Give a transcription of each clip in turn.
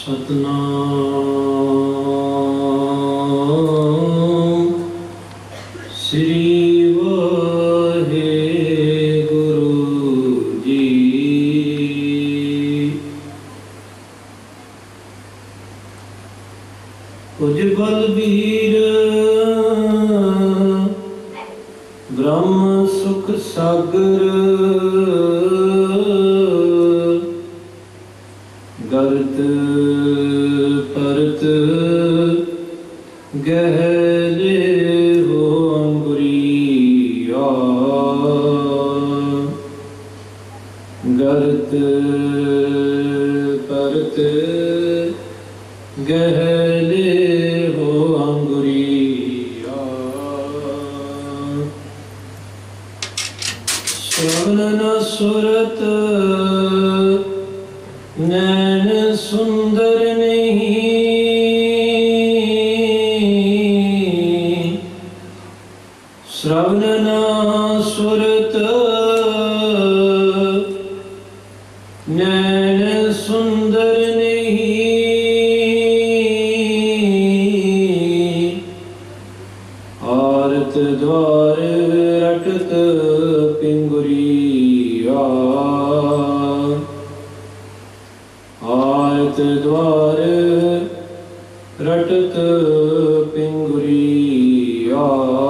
सतनाम श्री वाहेगुरु जी। कुछ बलबीर ब्रह्म सुख सागर गरत परत गहरे हो अंगुरिया गरत परत गहरे हो अंगुरिया श्रवण न सुरत नैन सुंदर नहीं श्रवण न सुरत नैन सुंदर नहीं आरत द्वार रटत पिंगुरिया आरत द्वार रटत पिंगुरिया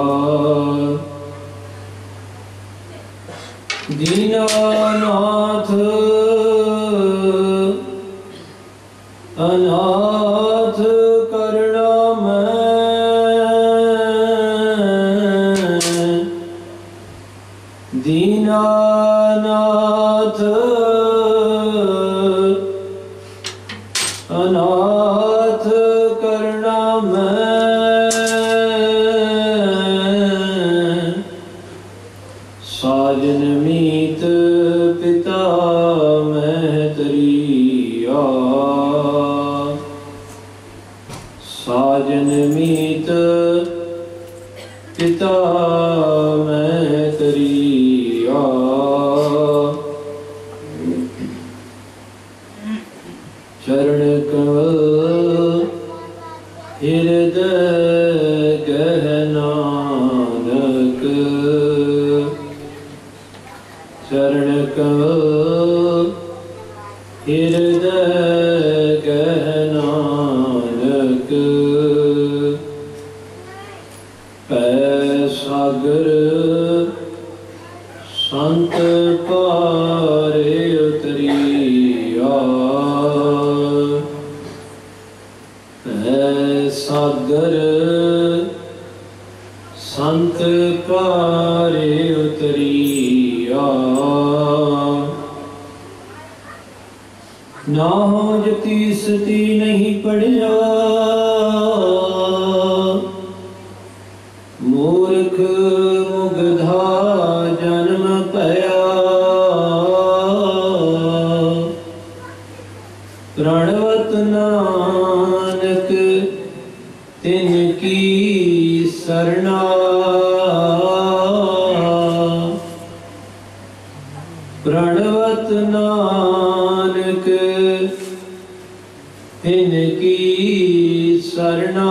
दीनानाथ अनाथ करना मैं दीनानाथ अनाथ करना मैं साजन मीत पिता मैं तरिया साजन मीत पिता मैं तरिया चरण कमल हृदय गहनानक चरण कमल हृदय गहनानक पै सागर संत पारे उतरिया सागर संत पारे उतरिया ना हो जती सती नहीं पढ़िया मूर्ख मुगधा जन्म पया प्रणवत नानक तिनकी सरना प्रणवत नानक तिनकी सरना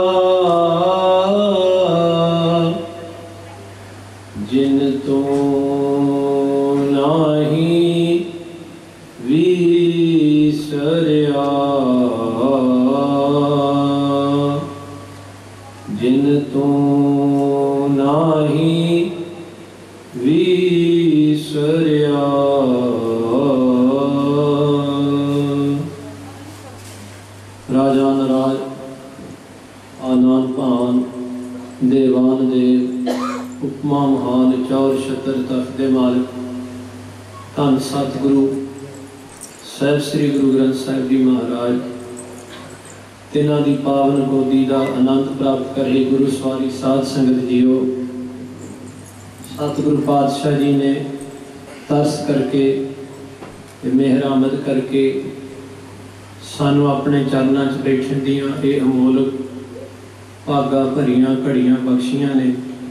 जिन तो नाही विसरिया जिन तो नाही विसरिया राजा नराज आनंद पान देवान देव उपमा महान चौर छत्र तख्त दे मालिक धन सतगुरु साहिब श्री गुरु ग्रंथ साहिब जी महाराज तिन्हां दी पावन गोदी का आनंद प्राप्त करे गुरु सवारी साध संगत जीओ। सतगुरु पातशाह जी ने तरस करके मेहरामद करके सानू अपने चरणों च बैठन दियां ये अमोलक भागा भरियां घड़ियां बख्शियां ने।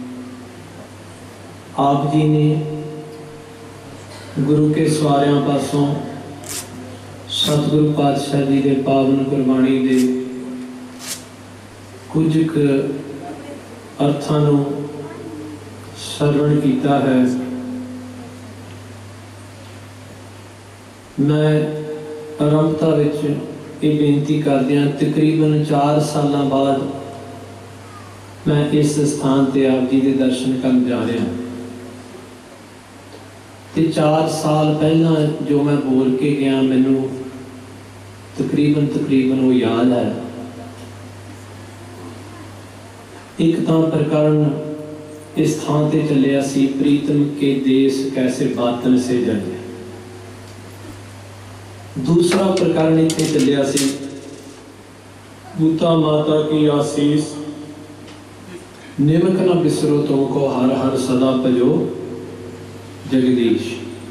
आप जी ने गुरु के सवारियां पासों सतगुरु पातशाह जी के पावन गुरबाणी के कुछ अर्थां नूं सरवण किया है। मैं आरंभता विच ये बेनती करदियां तकरीबन 4 साल बाद मैं इस स्थान ते आप जी के दर्शन करन जा रहा। ते 4 साल पहला जो मैं बोल के गया मैनू तकरीबन वो याद है। एक तो प्रकरण इस थान ते चलिया सी, प्रीतम के देश कैसे बातन से जले। दूसरा प्रकरण इतने चलिया सी, दूता माता की आशीष निमक न बिसरो तुमको हर हर सदा भजो जगदीश।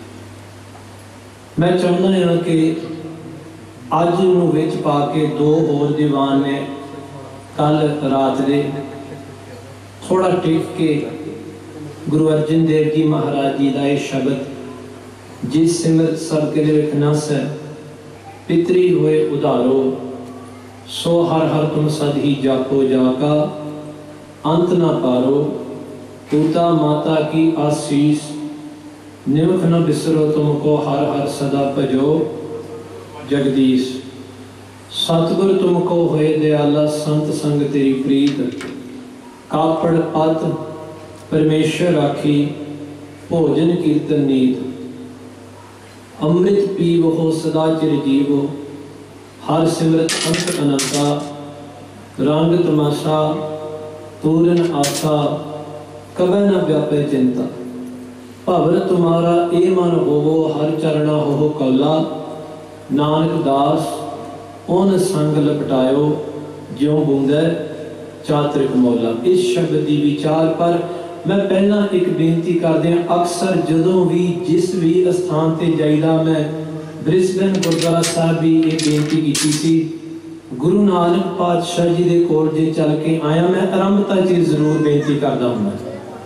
मैं चाहता हाँ कि अज नूं विच पा के 2 होर दीवान ने कल रात दे थोड़ा टिक के गुरु अर्जन देव जी महाराज जी का यह शब्द जिस सिमरत सब के नस है पितरी हुए उधारो सो हर हर तुम सद ही जापो जाका अंत ना पारो। पिता माता की आशीष निमक न बिसरो तुमको हर हर सदा भजो जगदीश। सतगुर तुमको होए दयाला संत संग तेरी प्रीत कापड़ पत परमेश्वर राखी भोजन कीर्तन नीत। अमृत पीव हो सदा चिर जीवो हर सिमरत अंत अनंता। रंग तमाशा पूरन आशा कबै न व्यापे चिंता। भवर तुम्हारा ए मन होवो हर चरणा हो कौला। नानक दास उन संग लपटायो ज्यों बूंदे चातरिक मौला। इस शब्द की विचार पर मैं पहला एक बेनती कर दिया। अक्सर जदों भी जिस भी स्थान ते जाइदा मैं ब्रिस्बेन गुरुद्वारा साहब भी ये बेनती की सी। गुरु नानक पातशाह जी के कोल जे चल के आया मैं आरंभता च जरूर बेनती करता हूँ।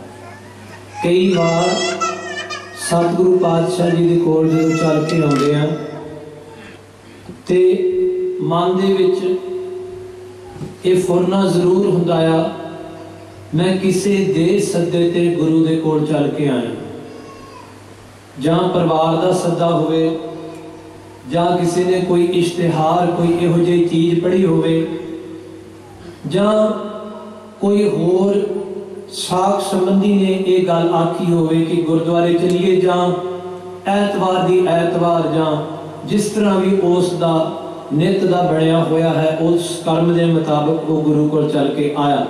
कई बार सतगुरु पातशाह जी के कोल जो चल के आते हैं ते मन दे विच ये फुरना जरूर हुंदा आ मैं किसी दे सद्दे ते गुरु दे कोल चल के आया। जां परिवार दा सद्दा होवे जां किसी ने कोई इश्तिहार कोई इहो जी चीज़ पढ़ी होवे जां कोई होर साख संबंधी ने ये गल आखी होवे कि गुरुद्वारे चलिए जां ऐतवार दी ऐतवार जां जिस तरह भी उस दा नित दा बनया होया है उस कर्म के मुताबिक वो गुरु को चल के आया।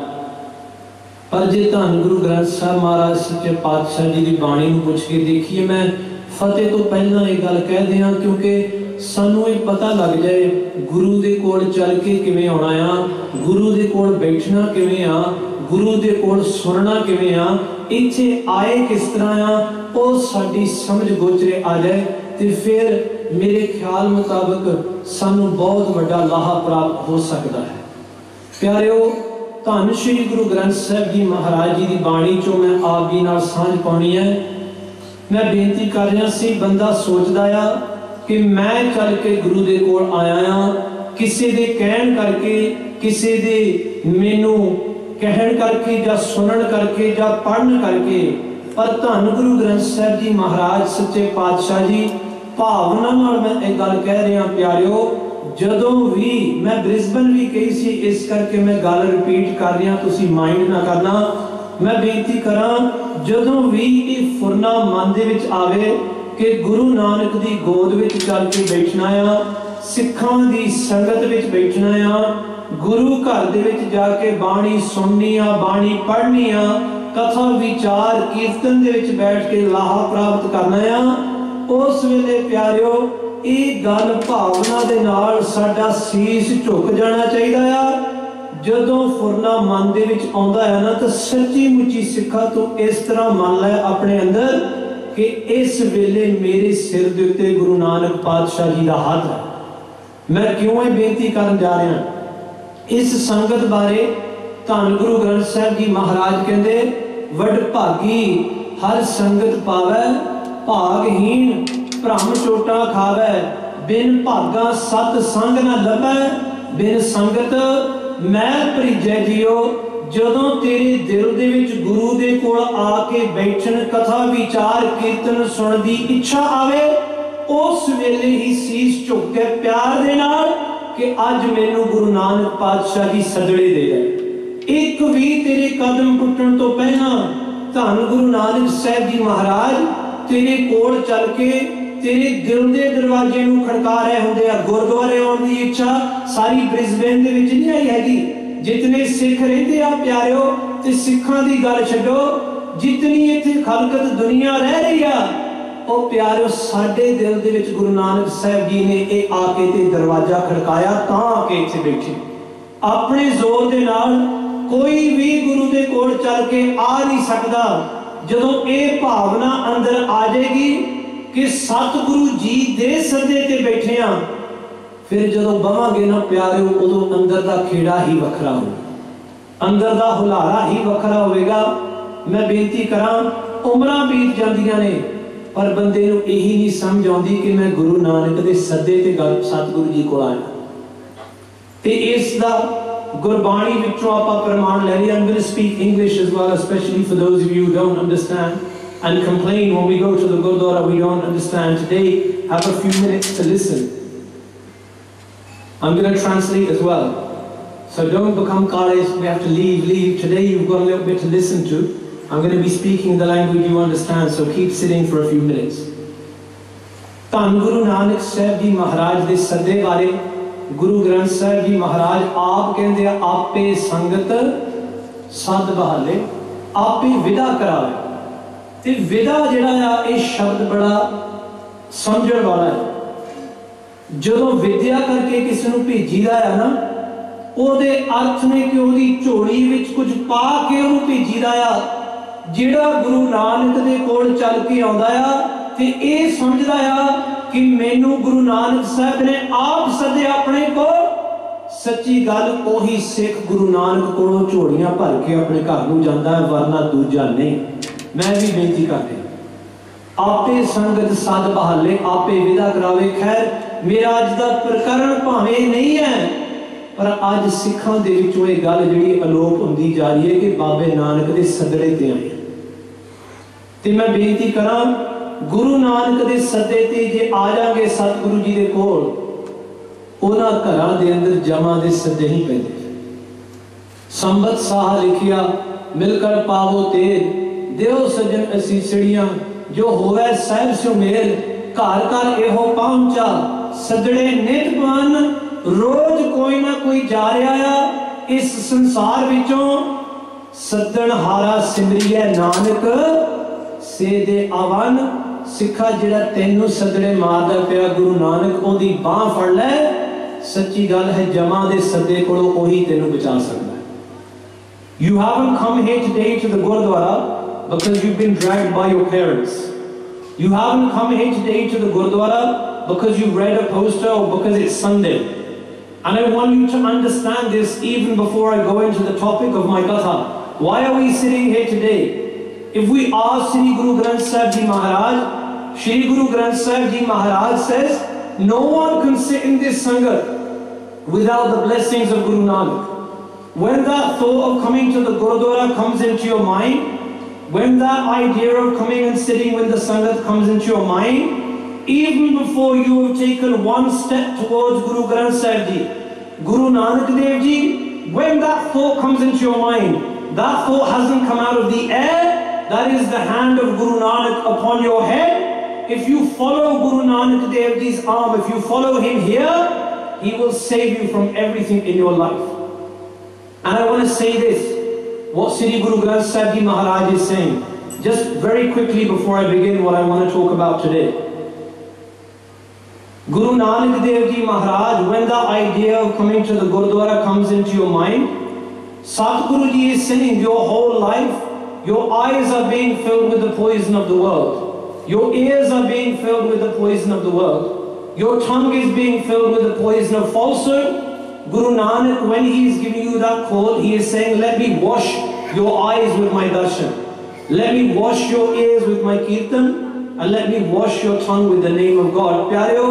पर जे धन गुरु ग्रंथ साहब महाराज सच्चे पातशाह जी की बाणी को पुछ के देखिए मैं फतेह तो पहला ये गल कह दिया क्योंकि सानू ये पता लग जाए गुरु दे कोल चल के किवें आउणा आ, गुरु दे कोल बैठना किवें आ, गुरु दे कोल सुनना किवें आ, इत्थे आए किस तरह आ, वो साडी समझ गोचरे आ जाए तो फिर मेरे ख्याल मुताबिक सानू बहुत बड़ा लाहा प्राप्त हो सकता है। प्यारिओ धन श्री गुरु ग्रंथ साहब जी महाराज जी की बाणी चो मैं आप जी नाल सांझ पाउणी है। मैं बेनती कर रहा सी बंदा सोचदा आ कि मैं चल के गुरु दे कोल आया हाँ किसी दे कहण करके किसी दे मैनू कहण करके या सुनन करके या पढ़न करके। पर धन गुरु ग्रंथ साहब जी महाराज सच्चे पातशाह जी भावना नाल मैं एक गल कह रहा प्यारिओ। जदों भी मैं ब्रिस्बेन भी कही सी इस करके मैं गल रिपीट कर रहा तुसी माइंड ना करना। मैं बेनती करा जदों भी ये फुरना मन दे विच आवे कि गुरु नानक दी गोद विच चल के बैठना आ, सिखां दी संगत विच बैठना आ, गुरु घर दे विच जाके बाणी सुननी आ, बाणी पढ़नी आ, कथा विचार कीर्तन दे विच बैठ के लाहा प्राप्त करना आ। उस वेले प्यारिओ ये गल भावना दे नाल साडा शीश झुक जाना चाहिए आ। जदों फुरना मन दे विच आउंदा है ना तो सच्ची मुच्ची सिखा तो इस तरह मन लै अपने अंदर कि इस वेले मेरे सिर दे उत्ते गुरु नानक पातशाह जी का हाथ है। मैं क्यों ये बेनती करन जा रहा इस संगत बारे। धन गुरु ग्रंथ साहब जी महाराज कहते वड भागी हर संगत पावै भागहीन भ्रम चोटा खावै बिन भागा सत संग ना लभै, बिन संगत मैल भरीजै जियो। जदों तेरे दिल दे विच गुरु दे कोल आके बैठन, कथा विचार कीर्तन सुन दी इच्छा आवे, उस वेले ही सीस झुक के प्यार दे नाल कि अज मैनू गुरु नानक पातशाह जी सदड़े दे है। एक भी तेरे कदम पुट्टण तो पहला धन गुरु नानक साहब जी महाराज तेरे कोल चल के तेरे दिल दे दरवाजे नूं खड़का रहे होंदे आ। गुरुद्वारे आउण दी इच्छा सारी ब्रिस्बेन दे विच नहीं आई हैगी। जितने सिख रहिंदे आ प्यारिओ, ते सिखां दी गल छड्डो, जितनी इत्थे खलकत दुनिया रह रही आ, ओ प्यारिओ साडे दिल दे विच गुरु नानक साहब जी ने ये आके ते दरवाजा खड़काया, तां आके इत्थे बैठे। अपने जोर दे नाल कोई भी गुरु दे कोल चल के आ नहीं सकता। जदों ये भावना अंदर आ जाएगी कि सतगुरु जी दे सदे ते बैठे आ, फिर जदों बवांगे ना प्यारे, उदों अंदर दा खेड़ा ही वखरा हो, अंदर दा हुलारा ही वखरा होएगा। मैं बेनती करां, उमरां बीत जांदियां ने पर बंदे नूं यही नहीं समझ आउंदी कि मैं गुरु नानक दे सदे ते सतगुरु जी कोल आया। ते इस दा गुरबाणी विचों आपां प्रमाण ले लिया। I'm going to speak English as well, especially for those of you who don't understand and complain when we go to the Gurdwara we don't understand. Today, have a few minutes to listen. I'm going to translate as well, so don't become qaris, we have to leave. Today you've got a little bit to listen to. I'm going to be speaking the language you understand, so keep sitting for a few minutes. Dhan Guru Nanak Sahib Ji Maharaj de sadde baare Guru Granth Sahib जी महाराज आप कहते हैं, आपे संगत सद बहाले, आपे विदा करावे। ते विदा जिहड़ा आ ये शब्द बड़ा समझण वाला है। जदों विद्या करके किसी नूं भेजीदा है ना, ओहदे अर्थ ने कि ओहदी झोली विच कुछ पा के ओहनूं भेजीदा आ। जिहड़ा गुरु नानक दे कोल चल के आउंदा आ ते इह समझदा आ कि मैनू गुरु नानक साहब ने आप सदे अपने को। सच्ची गल ओही सिख गुरु नानक कोलों झोलियां भर के अपने घर नूं जांदा है, वरना दूजा नहीं। मैं भी बेनती करदी, आपे संगत सद बहाले, आपे विदा करावे। खैर मेरा अज दा प्रकरण भावें नहीं है, पर अज सिखां दे विचों इह गल जिहड़ी अलोप हुंदी जा रही है कि बाबे नानक दे सदड़े ते आए। ते मैं बेनती करां, गुरु नानक दे सदे ते जे आ जाएंगे सतगुरु जी दे कोल, उन्हां घरां दे अंदर जमा दे सदे ही पैंदे। संबत साह लिखिया, मिलकर पावो तेल, देओ सजन असीसड़ियां, जो होवे सहब सो मेल। घर घर एहो पहुंचा, सदड़े नित बन, रोज कोई ना कोई जा रहा आ इस संसार विचों। सदन हारा सिमरिए नानक से दे आवन। सिखा जिहड़ा तैनू सदड़े मारदा पिया गुरु नानक, ओदी बाह फड़ लै। सच्ची गल है, जमा दे सदे कोलों ओही तैनू बचा सकदा है। You haven't come here today to the Gurdwara because you've been dragged by your parents. You haven't come here today to the Gurdwara because you've read a poster or because it's Sunday. And I want you to understand this even before I go into the topic of my gatha. Why are we sitting here today? If we ask Shri Guru Granth Sahib Ji Maharaj, Shri Guru Granth Sahib Ji Maharaj says, no one can sit in this Sangat without the blessings of Guru Nanak. When that thought of coming to the Gurdwara comes into your mind, when that idea of coming and sitting with the Sangat comes into your mind, even before you have taken one step towards Guru Granth Sahib Ji, Guru Nanak Dev Ji, when that thought comes into your mind, that thought hasn't come out of the air. That is the hand of Guru Nanak upon your head. If you follow Guru Nanak Dev Ji's arm, if you follow him here, he will save you from everything in your life. And I want to say this, what Shri Guru Granth Sahib Ji Maharaj is saying, just very quickly before I begin what I want to talk about today. Guru Nanak Dev Ji Maharaj, when the idea of coming to the Gurdwara comes into your mind, Satguru Ji is saying your whole life, your eyes are being filled with the poison of the world. Your ears are being filled with the poison of the world. Your tongue is being filled with the poison of falsehood. Guru Nanak, when he is giving you that call, he is saying, let me wash your eyes with my darshan. Let me wash your ears with my kirtan. And let me wash your tongue with the name of God. Pyareo,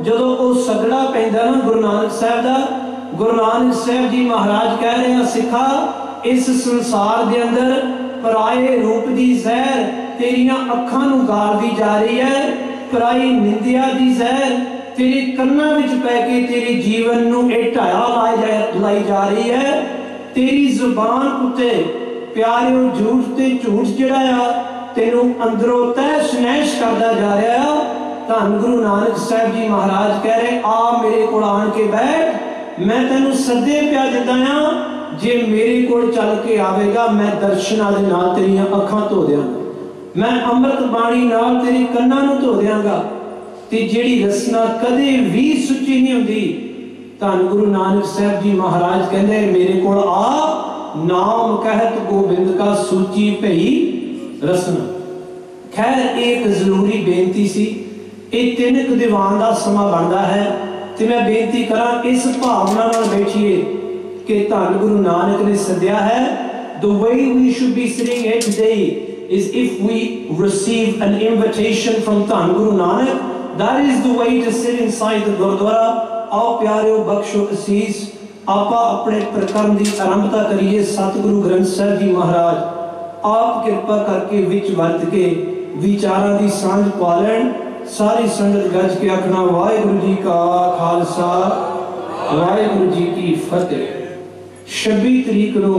जदों वो सगड़ा पैंदा ना गुरु नानक साहब दा, गुरु नानक साहब जी महाराज कह रहे हैं सिखा इस संसार दे अंदर पराए रूप दी जहर तेरियां अखां नूं गालदी जा रही है, पराई निंदिया दी जहर तेरे कन्नां विच पै के तेरे जीवन नूं ढाया लाई जा रही है। तेरी जुबान उत्ते प्यारिओ झूठ ते झूठ जिहड़ा आ तेनों अंदरों तैश नैश करदा जा रहा। धन गुरु नानक साहब जी महाराज कह रहे आ मेरे कोल आण के बैठ, मैं तेनों सदे पिया दिता हां, जे मेरे कोल चल के आवेगा मैं दर्शनां दे नाल तेरियां अखां धो दियांगा, मैं अमृत बाणी नाल तेरी कन्नां नूं धो दियांगा, ते जिहड़ी रसना कदे भी सुची नहीं हुंदी। धन गुरु नानक साहब जी महाराज कहंदे मेरे कोल आ, नाम कहत गोबिंद का सूची भई रसना। खैर एक जरूरी बेनती सी, ਇਹ 3 ਦੀਵਾਨ ਦਾ ਸਮਾਂ ਬਣਦਾ ਹੈ ਤੇ ਮੈਂ ਬੇਨਤੀ ਕਰਾਂ ਇਸ ਭਾਵਨਾ ਨਾਲ ਬੈਠੀਏ ਕਿ ਧੰਨ ਗੁਰੂ ਨਾਨਕ ਨੇ ਸੱਦਿਆ ਹੈ। The way we should be sitting here today is if we receive an invitation from ਧੰਨ Guru Nanak, that is the way to sit inside the Gurdwara. ਆਓ ਪਿਆਰਿਓ ਬਖਸ਼ੋ ਅਸੀਸ, ਆਪਾਂ ਆਪਣੇ ਪ੍ਰਕਰਮ ਦੀ ਆਰੰਭਤਾ ਕਰੀਏ। ਸਤਿਗੁਰੂ ਗ੍ਰੰਥ ਸਾਹਿਬ ਜੀ ਮਹਾਰਾਜ ਆਪ ਕਿਰਪਾ ਕਰਕੇ ਵਿੱਚ ਵਰਤ ਕੇ ਵਿਚਾਰਾਂ ਦੀ ਸਾਂਝ ਪਾ ਲੈਣ। सारी संगत गज के आखना वाहिगुरु जी का खालसा वाहिगुरु जी की फतेह। 26 तरीक को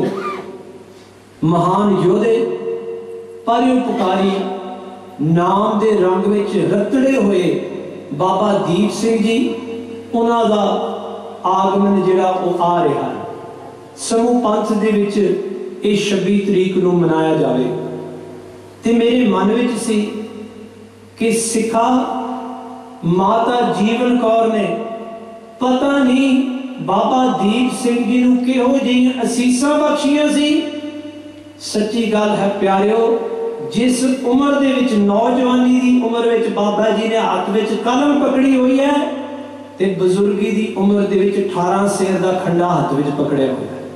महान योधे परोपकारी नाम दे रंग विच रतड़े हुए बाबा दीप सिंह जी, उन्हां दा आगमन जिहड़ा वो आ रहा है। समूह पंथ दे विच इस 26 तरीक को मनाया जावे ते मेरे मन विच सी कि सिखा माता जीवन कौर ने पता नहीं बाबा दीप सिंह जी नूं किहो जिहियां असीसां बख्शियां सी। सच्ची गल है प्यारिओ, जिस उम्र दे विच नौजवानी दी उम्र विच बाबा जी ने हाथ विच कलम पकड़ी हुई है ते बुजुर्गी दी उम्र दे विच 18 सेर दा खंडा हाथ विच पकड़िया होया है।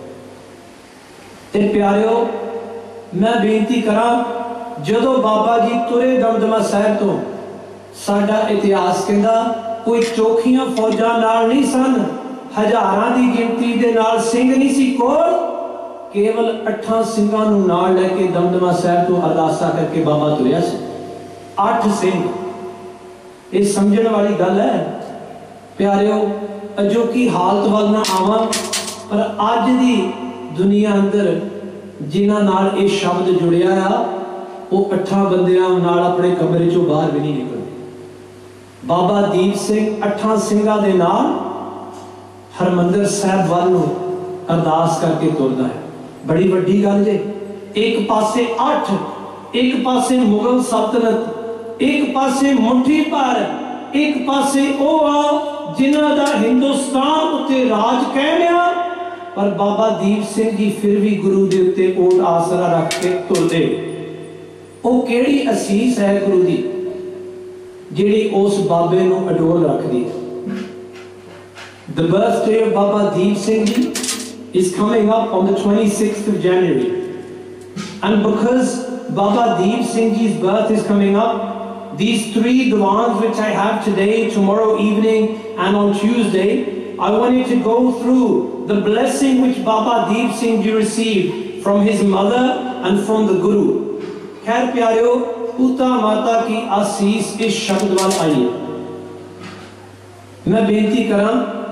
ते प्यारिओ मैं बेनती करां, जदों बाबा जी तुरे दमदमा साहिब तो साडा इतिहास कहंदा कोई चोखियां फौजां नाल नहीं सन, हजारां दी गिनती दे नाल सिंह नहीं सी कोल, केवल 8 सिंघां नूं नाल लैके दमदमा साहिब तो अरदासा करके बाबा तुरिया सी। 8 सिंह, ये समझण वाली गल है प्यारिओ। अजोकी हालत वाल ना आवां, पर अज दी दुनिया अंदर जिन्हां नाल ये शब्द जुड़िया आ वो 8 बंदियां नाल अपने कमरे चों बाहर भी नहीं निकलते। बाबा दीप सिंह 8 सिंघां दे नाल हरमंदिर साहिब वाल नूं अरदास करके तुरदा है। बड़ी वड्डी गल जे, एक पासे 8, एक पासे मुगल सल्तनत, एक पासे मुट्ठी भर, एक पासे ओ आ जिन्हां दा हिंदुस्तान उत्ते राज कहलिया, पर बाबा दीप सिंह जी फिर भी गुरु दे उत्ते ओट आसरा रख के तुरदे। वो केड़ी असीस है गुरु दी जिहड़ी उस बाबे नूं अडोल रखदी है। The birthday of Baba Deep Singh Ji is coming up on the 26th of January, and because Baba Deep Singh Ji's birth is coming up, these 3 diwans which I have today, tomorrow evening and on Tuesday, I wanted to go through the blessing which Baba Deep Singh Ji received from his mother and from the Guru। खैर प्यारिओ, पिता माता की आसीस इस शब्द वाल आई है। मैं बेनती करा,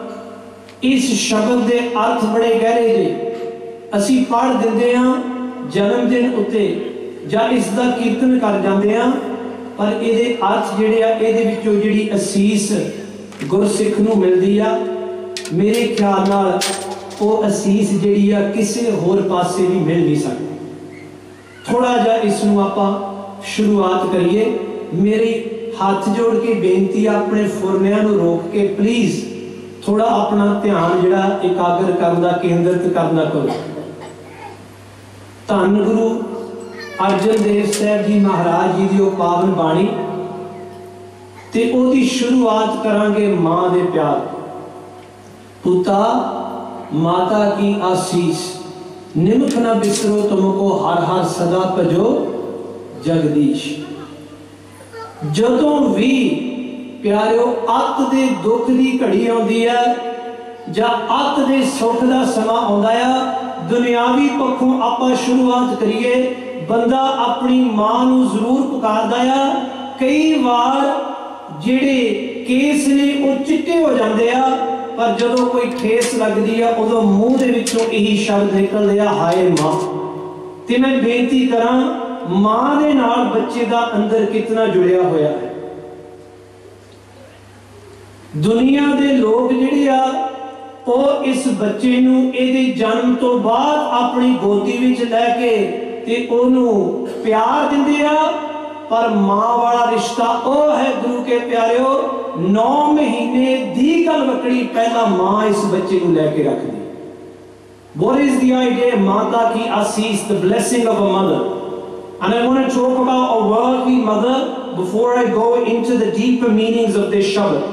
इस शब्द दे अर्थ बड़े गहरे जे। असी पढ़ दिंदे हां जन्मदिन उत्ते जां इस दा कीर्तन कर जांदे हां, पर इहदे अर्थ जिहड़े आ इहदे विचों जिहड़ी असीस गुरसिख नूं मिलदी आ, मेरे ख्याल नाल वो असीस जिहड़ी आ किसी होर पासे भी मिल नहीं सकदी। थोड़ा जा इसनूं आपां शुरुआत करिए। मेरी हाथ जोड़ के बेनती अपने फुरनियां नूं रोक के प्लीज थोड़ा अपना ध्यान जिहड़ा एकाग्र करना केंद्रित करना करो। धन गुरु अर्जन देव साहब जी महाराज जी दी पावन बाणी ते ओदी शुरुआत करांगे मां दे प्यार। पुता माता की आसीस, निमख न बिसरो तुमको हर हर सदा भजो जगदीश। जदों भी प्यारिओ अत दे दुख की घड़ी आउंदी है जां अत दे सुख का समा आउंदा है। दुनियावी पक्षों आपां शुरुआत करिए, बंदा अपनी मां नूं जरूर पुकारदा है। कई बार जिहड़े केस ने वो चिट्टे हो जाते हैं, पर जदों कोई ठेस लगती है उदों मूँह दे विचों यही शब्द निकलदे आ, हाय मां। ते मैं बेनती करां, मां दे नाल बच्चे दा अंदर कितना जुड़िया होया है। दुनिया दे लोग जिहड़े आ वो इस बच्चे नूं इहदे जन्म तो बाद अपनी गोदी विच लैके ते ओनू प्यार दिंदे आ, पर मां वाला रिश्ता वो है गुरु के प्यारिओ, 9 महीने दी गल वकड़ी पहला मां इस बच्चे को लैके रख दी। What is the idea? माता की आशीष, the blessing of a mother. And I want to talk about a worldly mother before I go into the deeper meanings of this Shabbat.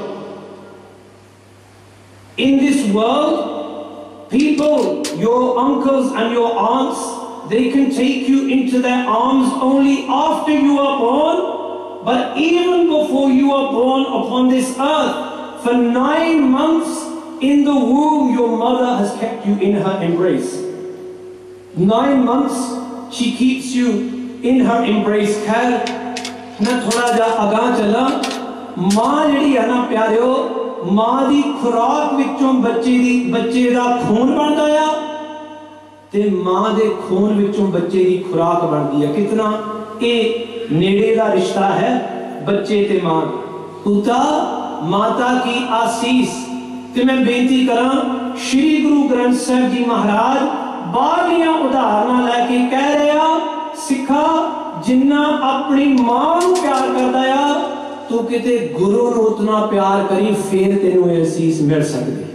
In this world, people, your uncles and your aunts, they can take you into their arms only after you are born. But even before you are born upon this earth, for 9 months in the womb, your mother has kept you in her embrace. 9 months she keeps you in her embrace. खैर मैं थोड़ा जा आगाह चला। मां जिहड़ी है ना प्यारिओ, मां दी खुराक विचों बच्चे दा खून बनदा आ ते मां दे खून विचों बच्चे दी खुराक बनदी है। कितना ये नेड़े दा रिश्ता है बच्चे ते मां। पिता माता की आशीष। ते मैं बेनती करां, श्री गुरु ग्रंथ साहिब जी महाराज बाहरियां उदाहरण लैके कह रहे आ, सिखा जिन्ना अपनी मां नूं प्यार करदा आ, तू किते गुरु नूं उतना प्यार करी, फिर तेनू ये असीस मिल सकदी।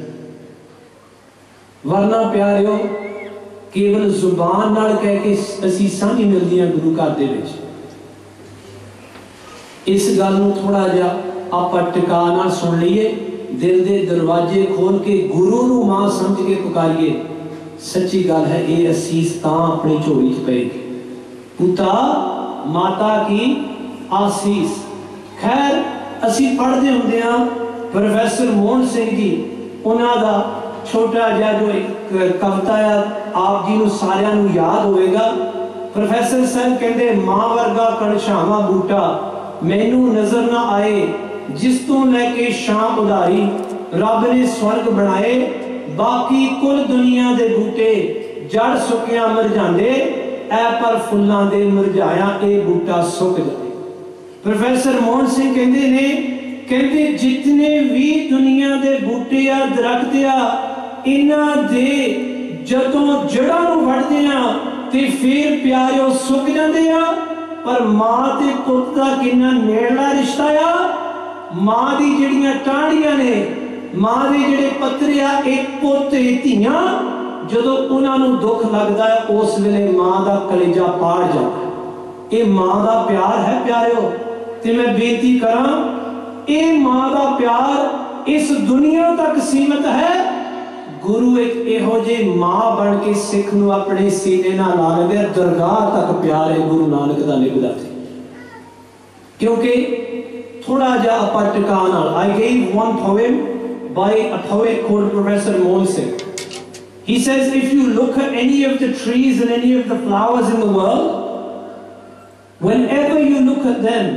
वरना प्यारिओ केवल जुबान नाल कह के असीसां नहीं मिलदियां गुरु घर दे विच। इस गल नूं थोड़ा जिहा आपां टिका नाल सुन लईए, दिल दे दरवाजे खोल के गुरु नूं मां समझ के पुकारिए। सच्ची गल है, ये असीस तां अपनी झोली च पेगी। पिता माता की आशीष। खैर असी पढ़ते होंदे आ प्रोफेसर मोहन सिंह जी, उन्हां दा छोटा जिहा जो एक कविता है आप जी नूं सारिआं नूं याद होवेगा। प्रोफेसर साहब कहंदे, मां वर्गा कणछावां बूटा मैनू नजर ना आए, जिस तों लैके शाम उधारी रब ने स्वर्ग बनाए, बाकी कुल दुनिया दे बूटे जड़ सुकिया मुरझांदे, ऐ पर फुल्लां दे मुरझाया ए बूटा सुक जाए। प्रोफेसर मोहन सिंह कहंदे ने, कहंदे जितने भी दुनिया दे बूटे आ दरख्त आ, इन्हां दे जदों जड़ां नूं वढदे आ ते फिर प्यारिओ सुक जांदे आ, पर मां ते पुੱਤ दा किन्ना नेड़ला रिश्ता आ। मां दी जिहड़ियां टांडियां ने, मां दे जिहड़े पत्तरे आ, एक पुੱਤ ते धीआं जदों उन्हां नूं दुख लगदा है, उस वेले मां दा कलेजा पाड़ जांदा है। ये मां दा प्यार है प्यारिओ। ते मैं बेनती करां, ये मां दा प्यार इस दुनिया तक सीमित है। गुरु एक इहो जे मां बन के सिख नूं अपने सीने नाल ला लैंदे, दरगाह तक प्यार है गुरु नानक दा निभदा सी। क्योंकि थोड़ा जा आपां टिका नाल, I gave one poem by a poet called Professor Mohan Singh. He says, if you look at any of the trees and any of the flowers in the world, whenever you look at them,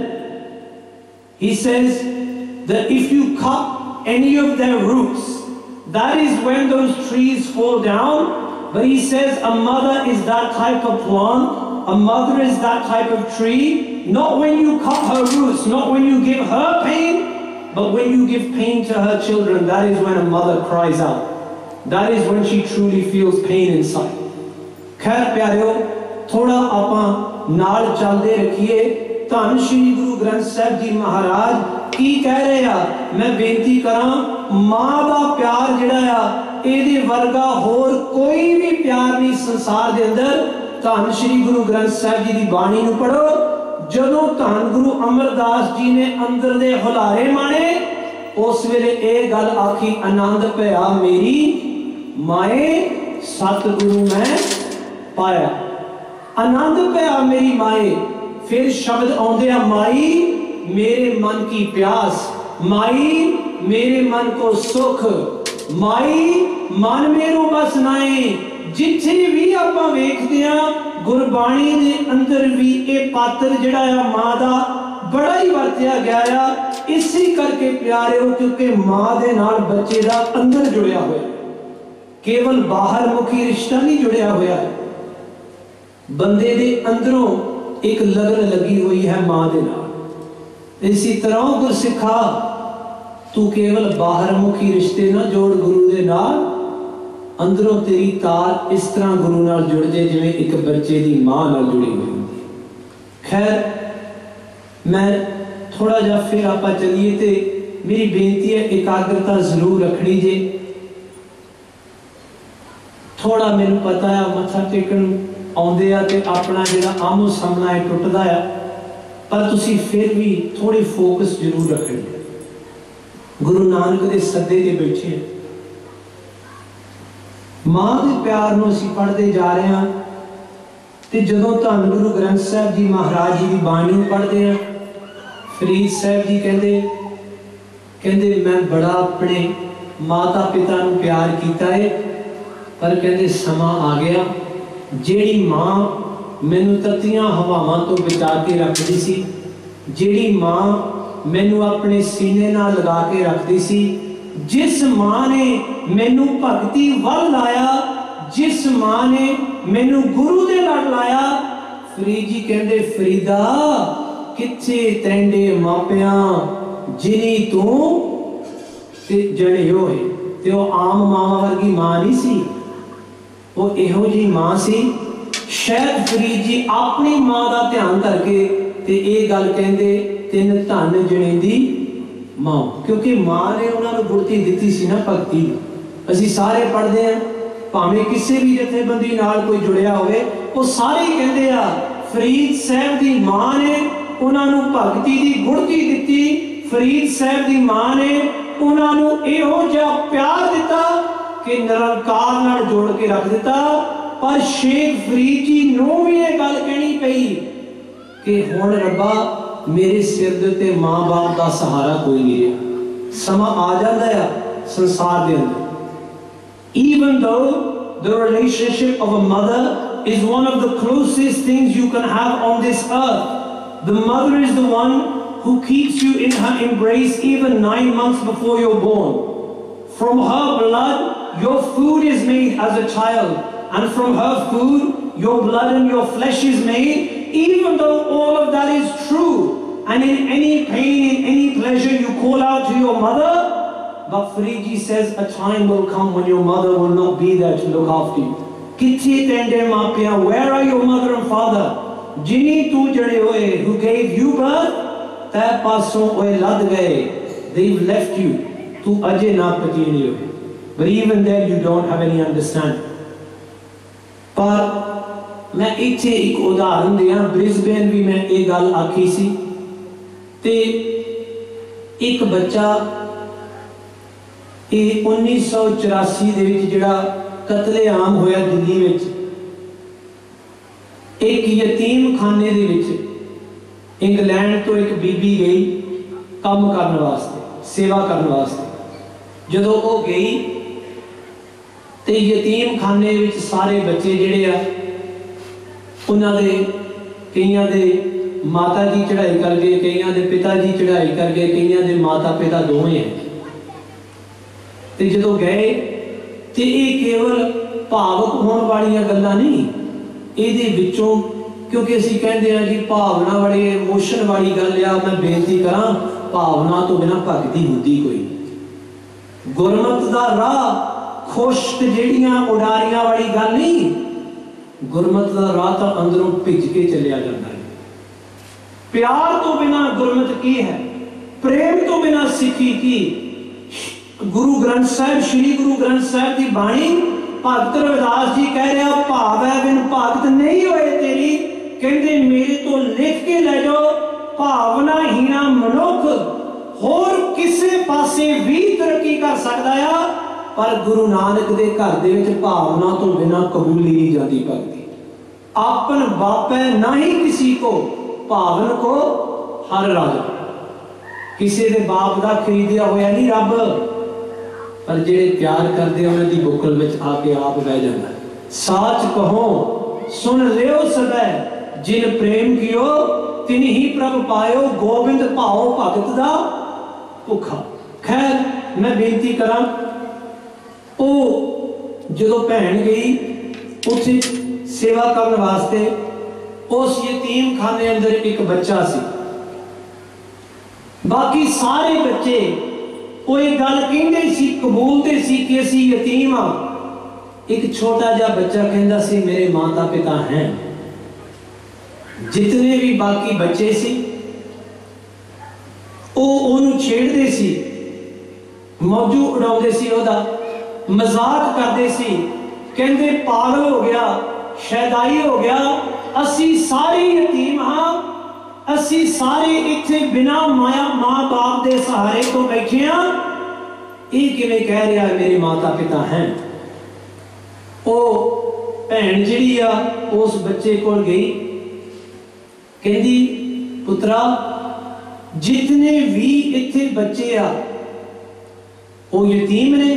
he says that if you cut any of their roots, that is when those trees fall down. But he says a mother is that type of plant, a mother is that type of tree, not when you cut her roots, not when you give her pain, but when you give pain to her children. That is when a mother cries out. That is when she truly feels pain inside. खैर प्यारिओ, थोड़ा आपां नाल चलदे रखिए। धन श्री गुरु ग्रंथ साहिब जी महाराज की कह रहे आ, मैं बेनती करां, मां दा प्यार जिहड़ा आ, इहदे वर्गा होर कोई भी प्यार नहीं संसार दे अंदर। धन श्री गुरु ग्रंथ साहिब जी दी बाणी नूं पढ़ो। जदों धन गुरु अमरदास जी ने अंदर दे हुलारे माणे, उस वेले ये गल आखी, आनंद भया मेरी माए सतगुरु मैं पाया। आनंद भया मेरी माए। फिर शब्द आउंदे आ, माई मेरे मन की प्यास, माई मेरे मन को सुख, माई मन मेरो बस नाए। जिथे भी आपां वेखदे हां गुरबाणी दे अंदर भी ये पात्र जिहड़ा आ मां दा बड़ा ही वरतिया गया आ। इसी करके प्यारे हो क्योंकि मां दे नाल बच्चे दा अंदर जुड़िया होया, केवल बाहर मुखी रिश्ता नहीं जुड़िया होया। बंदे दे अंदरों एक लगन लगी हुई है मां दे नाल। इसी तरह गुरसिखा तू केवल बाहर मुखी रिश्ते ना जोड़ गुरु दे नाल, अंदरों तेरी तार इस तरह गुरु नाल जुड़ जाए जिवें एक बच्चे दी मां नाल जुड़ी हुई होंदी। खैर मैं थोड़ा जा फिर आपां चलीए ते मेरी बेनती है एकाग्रता जरूर रखनी जे। थोड़ा मैनूं पता है मत्था टेकण आउंदे आ ते अपना जिहड़ा आमो सामना है टुटदा आ, पर तुसीं फिर भी थोड़ी फोकस जरूर रखनी। गुरु नानक दे सद्दे ते बैठे हैं, मां के प्यार नूं असीं पढ़ते जा रहे हैं। ते जदों धन गुरु ग्रंथ साहब जी महाराज जी की बाणी नूं पढ़ते हैं, फरीद साहब जी कहते मैं बड़ा अपने माता पिता नूं प्यार किया है, पर कहते समा आ गया जिहड़ी मां मैनूं तत्तियां हवावां तो बचा के रखती सी, जिहड़ी मां मैनूं अपने सीने नाल लगा के रखती सी, जिस मां ने मैनू भगती वल लाया, जिस मां ने मैनू गुरु दे लड़ लाया। फरीद जी कहते फरीदा किथे तेंडे मापियां जिनी तू ते जड़े होए। ते वो आम मावा वर्गी मां नहीं सी, वो इहो जी मां सी। शायद फरीद जी अपनी मां का ध्यान करके ते ये गल कहते तिन धन जने दी मां, क्योंकि मां ने उन्होंने गुरती दी सी ना भगती। असीं सारे पढ़ते हैं, भावें किसी भी जथेबंदी नाल कोई जुड़िया होवे, वो सारे कहते आ फरीद साहब दी मां ने उन्होंने भगती दी गुरती दी। फरीद साहब दी मां ने उन्होंने इहो जिहा प्यार दिता कि निरंकार नाल जोड़ के रख दिता। पर शेख फरीद जी नूं भी ये गल कहनी पई कि हुण रब्बा मेरे सिर दे ते मां बाप का सहारा कोई नहीं रहा। समा आ जाता है संसार के अंदर। Even though the relationship of a mother is one of the closest things you can have on this earth, the mother is the one who keeps you in her embrace even 9 months before you're born. From her blood your food is made as a child, and from her food your blood and your flesh is made. Even though all of that is true, and in any pain, in any pleasure you call out to your mother, but Fariji says a time will come when your mother will not be there to look after you. Kithe tende maapya, where are your mother and father? Jini tu jade hoye, who gave you birth, teh passon oye lad gaye, they've left you. Tu aje na patini hoye. But even then you don't have any understanding. Par मैं इत्थे एक उदाहरण दिया, Brisbane भी मैं ये गल आखी सी ते एक बच्चा 1984 दे विच जिहड़ा कतलेआम होया दिल्ली विच, एक यतीम खाने दे विच इंग्लैंड तो एक बीबी गई काम करने वास्ते, सेवा करने वास्ते। जदों वो गई ते यतीम खाने विच सारे बच्चे जिहड़े आ उन्होंने कईयां दे माता जी चढ़ाई कर गए, कईयां दे पिता जी चढ़ाई कर गए, कईयां दे माता पिता दोवें हैं। ते जदों गए ते ये केवल भावुक होने वाली गल्लां नहीं, इहदे विचों क्योंकि असीं कहंदे आ जी भावना वाली इमोशन वाली गल आ, मैं बेनती करां भावना तो बिना भगती हुंदी कोई। गुरमत दा राह खुश्क जिहड़ियां उडारियां वाली गल नहीं, गुरमत का राह तो अंदरों भिज के चलिया जाता है। प्यार तो बिना गुरमत की है, प्रेम तो बिना सिखी की। गुरु ग्रंथ साहब, श्री गुरु ग्रंथ साहब की बाणी भगत रविदास जी कह रहे भाव है बिन भगत नहीं होए तेरी, कहते मेरे तो लिख के ले जाओ भावना हीना मनुख होर किसे पासे भी तरक्की कर सकता है, पर गुरु नानक दे घर दे विच भावना तो बिना कबूली नहीं जाती भगती। आपन बापे ना ही किसी को, भावन को हर राजा। किसी के बाप का खरीदिया होया नहीं रब, पर जेड़े प्यार करते उन्हों की बुकल में आके आप बह जाता। साच कहो सुन लियो सदै, जिन प्रेम कियो तिन ही प्रभ पायो, गोबिंद भाओ भगत दा भुखा। खैर मैं बेनती करा, जो भैन गई उसे सेवा करने वास्ते, उस यतीम खाने अंदर एक बच्चा सी, बाकी सारे बच्चे वो एक गल कहते सी, कबूलते सी कि असी यतीम हाँ। एक छोटा जा बच्चा कहता सी मेरे माता पिता हैं। जितने भी बाकी बच्चे सी वो छेड़ते सी, मौजू उड़ाते सी, ओदा मजाक करते सी, कहते पागल हो गया, शैदाई हो गया, असी सारे यतीम हाँ, असी सारे इत्थे बिना माया मां बाप दे सहारे तो बैठे हाँ। ये किवें कह रहा है मेरे माता पिता हैं। वो भैन जिहड़ी आ उस बच्चे को गई, कहती पुत्रा जितने भी इत्थे बच्चे आ वो यतीम ने।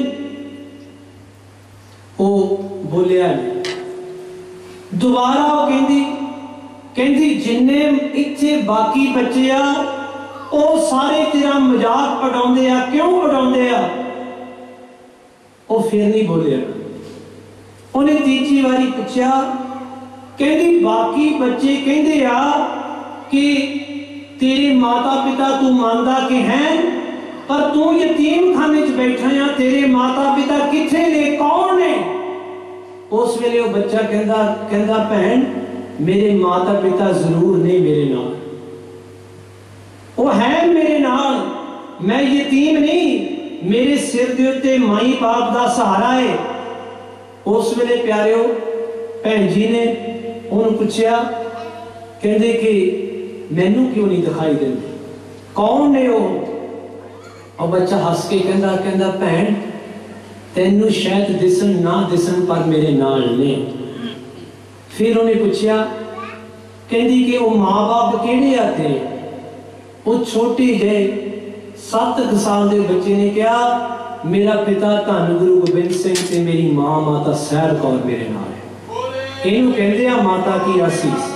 वो बोलिया दोबारा, वो कहती जिन्ने इत्थे बाकी बच्चे आ वो सारे तेरा मजाक उड़ाउंदे आ, क्यों उड़ाउंदे आ? वो फिर नहीं बोलिया। उन्हें तीसरी बारी पूछा, कहती बाकी बच्चे कहते आ कि तेरे माता पिता तू मानदा कि हैं, पर तू यतीम खाने च बैठा आ, तेरे माता पिता किथे ने, कौन ने? उस वेले वो बच्चा कहता भैन मेरे माता पिता जरूर नहीं मेरे नाल, वो है मेरे नाल, मैं यतीम नहीं, मेरे सिर दे उत्ते माई बाप दा सहारा है। उस वेले प्यारिओ भैन जी ने उन्होंने पूछा, कहते कि मैनू क्यों नहीं दिखाई देंगे, कौन ने वो? और बच्चा हस के कहता भैन तेनू शायद दिसन ना दिसन पर मेरे नाल ने। फिर उन्हें पूछा, कहती कि वो माँ बाप केड़े आते? वो छोटे जे 7 साल के बच्चे ने कहा मेरा पिता धन गुरु गोबिंद सिंह ते मेरी मां माता सहर कौर मेरे नाल है। इनू कहते हैं माता की आसीस।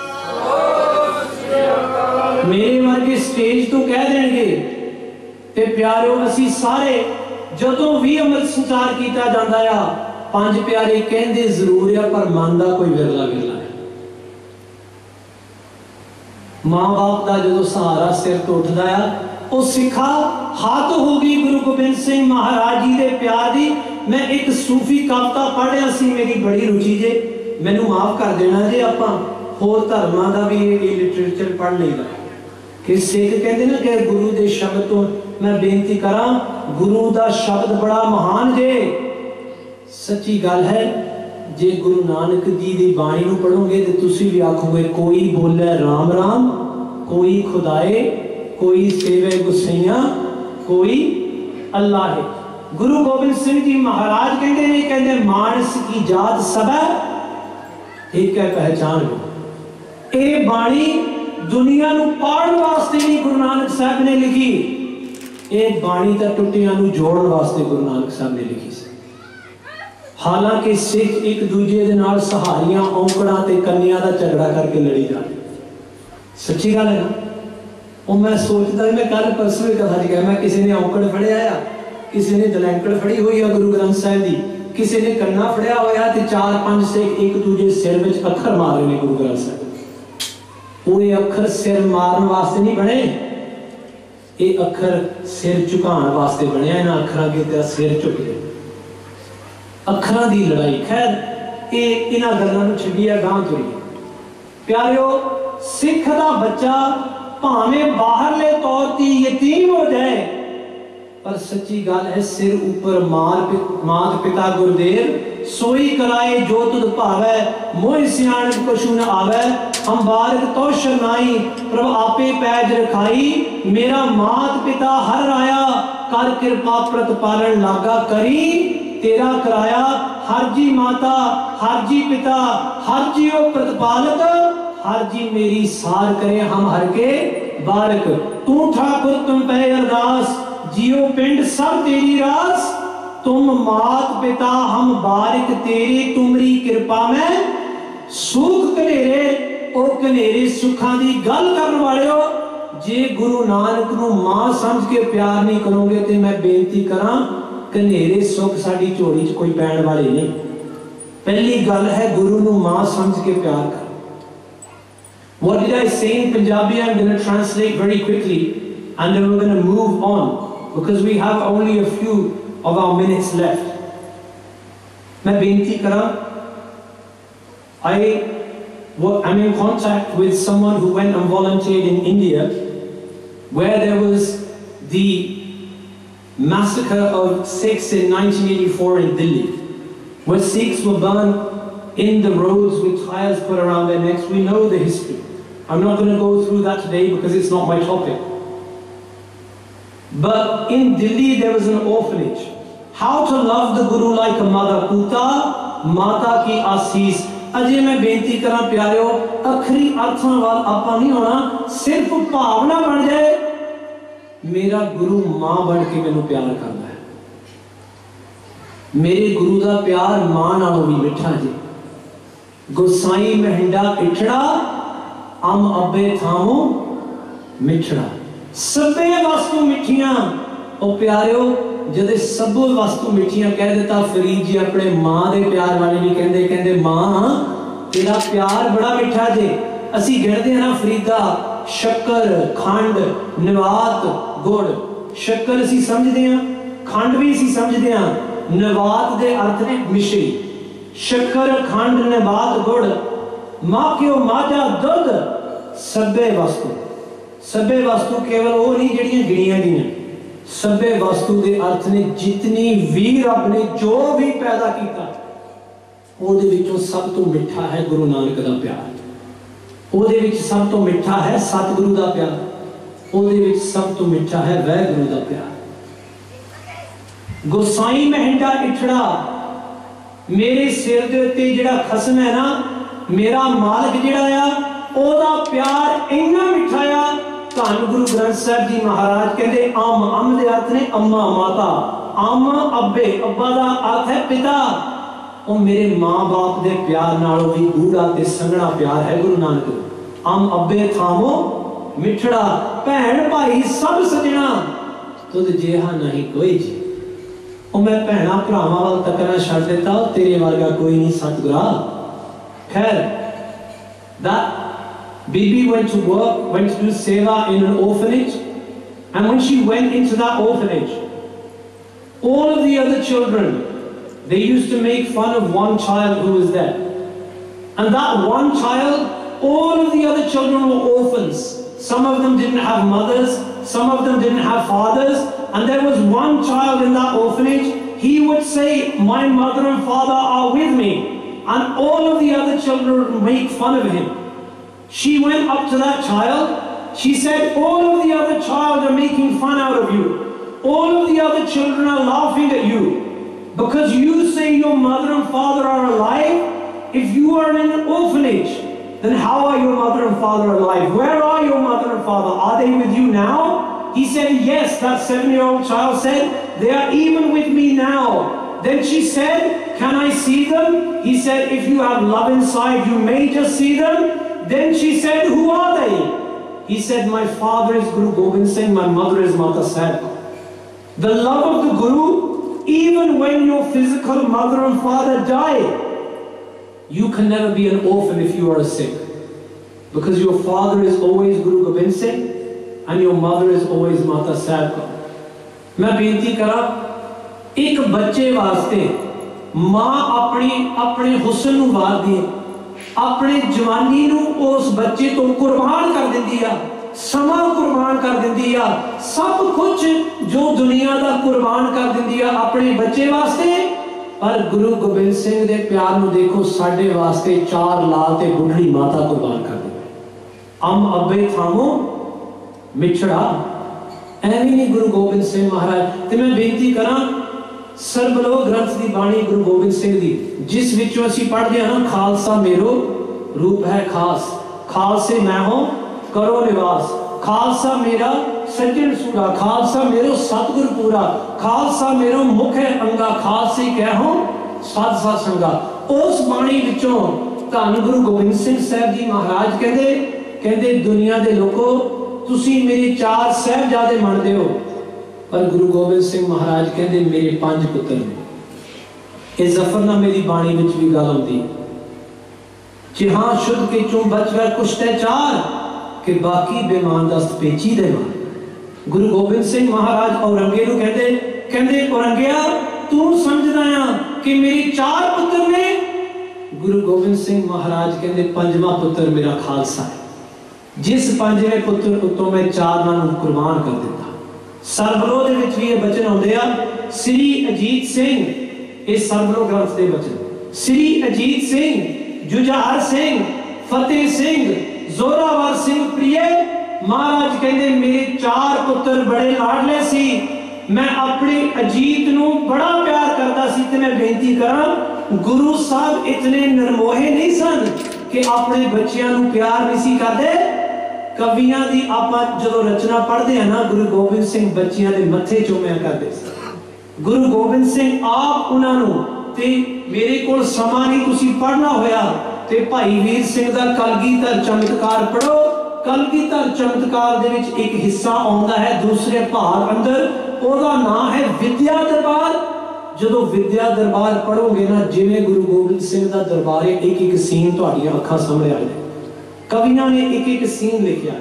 मेरे वर्गे स्टेज तो कह देंगे ते प्यारो असी सारे जदों भी अमृत संचार किया जाता है 5 प्यारे कहते जरूर है, पर मनदा कोई विरला विरला है। मां बाप का जो सहारा सिर तो उठता है, वो सिखा हाथ होगी गुरु गोबिंद सिंह महाराज जी के प्यार की। मैं एक सूफी कविता पढ़िया सी, मेरी बड़ी रुचि जे, मैनू माफ कर देना जे, आप होर धर्मां दा भी लिटरेचर पढ़ लेगा कि सिख कहते ना कि गुरु के शब्द तो मैं बेनती करा, गुरु का शब्द बड़ा महान जे। सच्ची गल है, जे गुरु नानक जी की बाणी नूं पढ़ोगे तो तुसी भी आखोगे कोई बोले राम राम, कोई खुदाए, कोई सेवे गुसैया, कोई अल्लाह है। गुरु गोबिंद सिंह जी महाराज कहते मानस की जात सब एक है पहचान हो। ये बाणी दुनिया नूं पाड़न वास्ते नहीं गुरु नानक साहब ने लिखी, ये बाणी तो टुटियां नूं जोड़न वास्ते गुरु नानक साहब ने लिखी सी। हालांकि सिख एक दूजे दे नाल सहारियां औंकड़ा ते कन्या दा झगड़ा करके लड़ी जा रहे। सच्ची गल है ना। वो मैं सोचता मैं कल परसों एक कथा कहा, मैं किसी ने औंकड़ फड़िया आ, किसी ने दलैंकड़ फड़ी हुई है गुरु ग्रंथ साहिब की, किसी ने कन्ना फड़िया होया ते 4-5 सिख एक दूजे सिर में अखर मार रहे हैं गुरु ग्रंथ साहिब। वो अखर सिर मारन वास्ते नहीं बने, ये अखर सिर झुकाने वास्ते बने। इन्हां अखरां अगे तेरा सिर झुक जाए, अखरां दी लड़ाई। खैर ये इन्हां गल्लां नूं छड्डिए गांह तुरीए। प्यारिओ सिख दा बच्चा भावें बाहरले तौर ते यतीम हो जाए, पर सच्ची गल है सिर ऊपर मात पिता गुरदेव सोई कराए जो तुद भावै, मोह सियाणप कछु न आवे, अंबारक तो शरनाई प्रभ आपे पैज रखाई, मेरा मात पिता हर राया कर कृपा प्रतिपालन लागा करी, तेरा कराया हर जी माता हर जी पिता हर जी ओ प्रतिपालक, हर जी मेरी सार करे हम हर के बारक तू ठाकुर तुम पे अरदास जियो पिंड सब तेरी रास तुम मात पिता हम बारिक तेरे तुमरी कृपा में सुख कनेरे ओ कनेरे सुखां दी गल करन वालिओ जे गुरु नानक नूं मां समझ के प्यार नहीं करोगे तो मैं बेनती करा कनेरे सुख साडी झोली च कोई पैण वाले नहीं। पहली गल है गुरु नूं मां समझ के प्यार कर। What did I say in Punjabi? I'm going to translate very quickly and then we're going to move on because we have only a few of our minutes left. मैं बेनती करा I'm in contact with someone who went and volunteered in India where there was the massacre of Sikhs in 1984 in Delhi, where Sikhs were burned in the roads with tires put around their necks. We know the history. I'm not going to go through that today because it's not my topic. But in Delhi there was an orphanage. How to love the Guru like a mother. Puta Mata ki Asis. अजे मैं बेनती करा प्यारिओ अखरी अर्थां वाल आपां नहीं होना, सिर्फ भावना बन जाए मेरा गुरु मां बन के मैनू प्यार करता है। मेरे गुरु का प्यार मां नालों भी मिठा जी। गोसाई महिंडा इठड़ा अम अबे थामो मिठड़ा सबे वस्तु मिठियां। ओ प्यारिओ जदे सब वस्तु मिठियां कह देता फरीद जी अपने मां दे प्यार वाले भी कहंदे कहंदे मां तेरा प्यार बड़ा मिठा जे। असी गिणदे ना फरीदा शक्कर खंड नवात गुड़। शक्कर असी समझदे हां, खंड भी असी समझदे हां, नवात दे अर्थ ने मिश्री। शक्कर खंड नवात गुड़ माखियो माजा दुध सबे वस्तु केवल वो नहीं जड़ियां गिणियां गईयां। सबे वस्तु के अर्थ ने जितनी भी रब ने जो भी पैदा किया ਉਹਦੇ ਵਿੱਚੋਂ सब तो मिठा है गुरु नानक का प्यार। ਉਹਦੇ ਵਿੱਚ सब तो मिठा है सतगुरु का प्यार। ਉਹਦੇ ਵਿੱਚ सब तो मिठा है वाहिगुरु का प्यार। गोसाई महिंडा इठड़ा मेरे सिर दे उत्ते जिहड़ा खसम है ना मेरा मालिक जिहड़ा आ ਉਹਦਾ प्यार इन्ना मिठा आ। धन गुरु ग्रंथ साहब जी महाराज कहते अम दे अर्थ ने अम्मा माता। अम अब्बे अब्बा दा अर्थ है पिता। ਉਹ मेरे मां बाप दे प्यार नालों भी गूढ़ा ते संघना प्यार है गुरु नानक। अम अब्बे थामो मिठड़ा भैन भाई सब सजना तुद जेहा नहीं कोई जी। ਉਹ मैं भैना भरावां वाल तकना छड्ड दिता तेरे वर्गा कोई नहीं सतगुरा। खैर that Bibi went to work, went to do seva in an orphanage, and when she went into that orphanage, all of the other children, they used to make fun of one child who was there. And that one child, all of the other children were orphans. Some of them didn't have mothers, some of them didn't have fathers, and there was one child in that orphanage, he would say, my mother and father are with me, and all of the other children would make fun of him. She went up to that child. She said, all of the other children are making fun out of you. All of the other children are laughing at you because you say your mother and father are alive. If you are in an orphanage, then how are your mother and father alive? Where are your mother and father? Are they with you now? He said, yes. That 7-year-old child said, they are even with me now. Then she said, can I see them? He said, if you have love inside, you may just see them. Then she said, who are they? He said, my father is Guru Gobind Singh, my mother is Mata Sahib. The love of the Guru, even when your physical mother and father die, you can never be an orphan if you are a Sikh. Because your father is always Guru Gobind Singh and your mother is always Mata Sahib. मैं बेनती करा एक बच्चे वास्ते मां अपने हुस्न नूं वार दी अपने जवानी नूं उस बच्चे तो कुर्बान कर दिंदी आ। समा कुर्बान कर दिंदी आ। सब कुछ जो दुनिया दा कुर्बान कर दिंदी आ अपने बच्चे वास्ते। पर गुरु गोबिंद सिंह दे प्यार नूं देखो साडे वास्ते 4 लाल ते बुढ़ड़ी माता कुर्बान कर दी। अम अब्बे थामो मिठड़ा ਐਵੇਂ नहीं गुरु गोबिंद सिंह महाराज। ते मैं बेनती करा सरबलोह ग्रंथ की बाणी गुरु गोबिंद सिंह दी जिस विचों असीं पढ़दे हां खालसा मेरो रूप है खास खालसे मैं हो करो निवास खालसा मेरा सज्जन सूरा, खालसा मेरो सतगुर पूरा, खालसा मेरो मुख है अंगा, खालसे कहो साध साध संगा। उस बाणी विचों धन गुरु गोबिंद सिंह साहब जी महाराज कहते दुनिया के लोगों तुसी मेरे 4 साहिबजादे मनदे हो, पर गुरु गोबिंद सिंह महाराज कहते मेरे 5 पुत्र ने। इस जफरनामे की बाणी विच भी गल आउंदी, जिहां शुद्ध के चों बच गए कुछ ते 4 कि बाकी बेमान दस्त पेची दे मार। गुरु गोबिंद सिंह महाराज औरंगे नूं कहते औरंगिया तू समझदा आ कि मेरे 4 पुत्र ने। गुरु गोबिंद सिंह महाराज कहते 5वां पुत्र मेरा खालसा है, जिस 5वें पुत्र उत्तों मैं 4 नां कुर्बान कर दिता। सरबलोह दे विच भी ये बचन आउंदे आ, श्री अजीत सिंह, इस सरबलोह ग्रंथ दे बचन, श्री अजीत सिंह, जुझार सिंह, फतेह सिंह, जोरावर सिंह प्रिय। महाराज कहते मेरे 4 पुत्र बड़े लाडले सी, मैं अपने अजीत नूं बड़ा प्यार करता सी। ते मैं बेनती करा गुरु साहब इतने नरमोहे नहीं सन कि अपने बच्चियां नूं प्यार नहीं सी करदे। कवियां दी आपां जदों रचना पढ़दे हैं ना, गुरु गोबिंद सिंह बच्चियां दे मत्थे चूमिया करदे सी। गुरु गोबिंद सिंह आप उन्हां नूं, ते मेरे कोल समा नहीं तुसीं पढ़ना होया ते भाई वीर सिंह दा कलगीधर चमत्कार पढ़ो। कलगीधर चमत्कार दे विच एक हिस्सा आउंदा है दूसरे भाग अंदर, ओहदा नाम है विद्या दरबार। जदों विद्या दरबार पढ़ोगे ना, जिवें गुरु गोबिंद सिंह दा दरबार है, एक एक सीन तुहाडीआं अखां सामने आ जाए। कवियां ने एक एक सीन लिखिया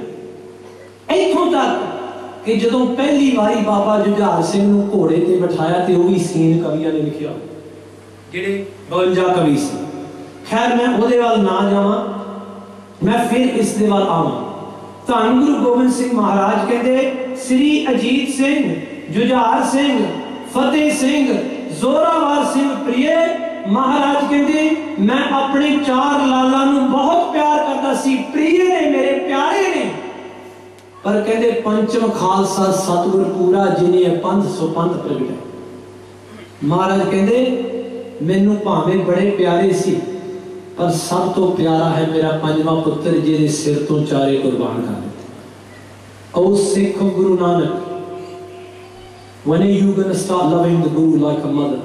इत्थों तक कि जदों पहली बारी बाबा जुझार सिंह नूं घोड़े ते बिठाया ते ओही सीन कवियां ने लिखिया, जिहड़े 52 कवि सी। खैर मैं ओहदे वाल ना जावां, मैं फिर इस दे वाल आवां। धन गुरु गोबिंद सिंह महाराज कहते श्री अजीत सिंह, जुझार सिंह, फतेह सिंह, जोरावर सिंह प्रिय। महाराज कहते मैं अपने 4 लाला नूं बहुत प्यार करता सी, प्रिय ने मेरे प्यारे ने। पर कहते पंचम खालसा सतगुर पूरा, जिन्हें पंथ सो पंथ प्रगट है। महाराज कहते मैनू भावें बड़े प्यारे सी, पर सब तो प्यारा है मेरा 5वां पुत्र, जिहदे सिर तो 4 कुर्बान कर दिते। ओ Sikh Guru Nanak, when are you going to start loving the Guru like a mother?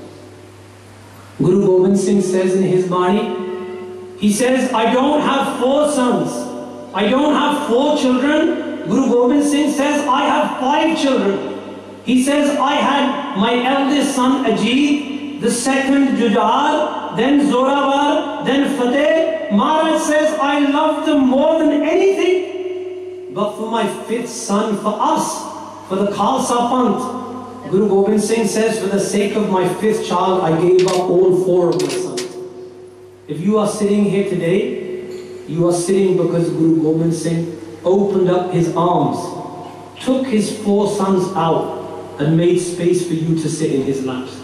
Guru Gobind Singh says in his Bani, he says, I don't have 4 sons, I don't have 4 children. Guru Gobind Singh says, I have 5 children. He says, I had my eldest son Ajit, the second Jujar, then Zoravar, then Fateh. Maharaj says, I love them more than anything. But for my 5th son, for us, for the Khalsa Panth, Guru Gobind Singh says, for the sake of my 5th child, I gave up all 4 of my sons. If you are sitting here today, you are sitting because Guru Gobind Singh opened up his arms, took his 4 sons out, and made space for you to sit in his laps.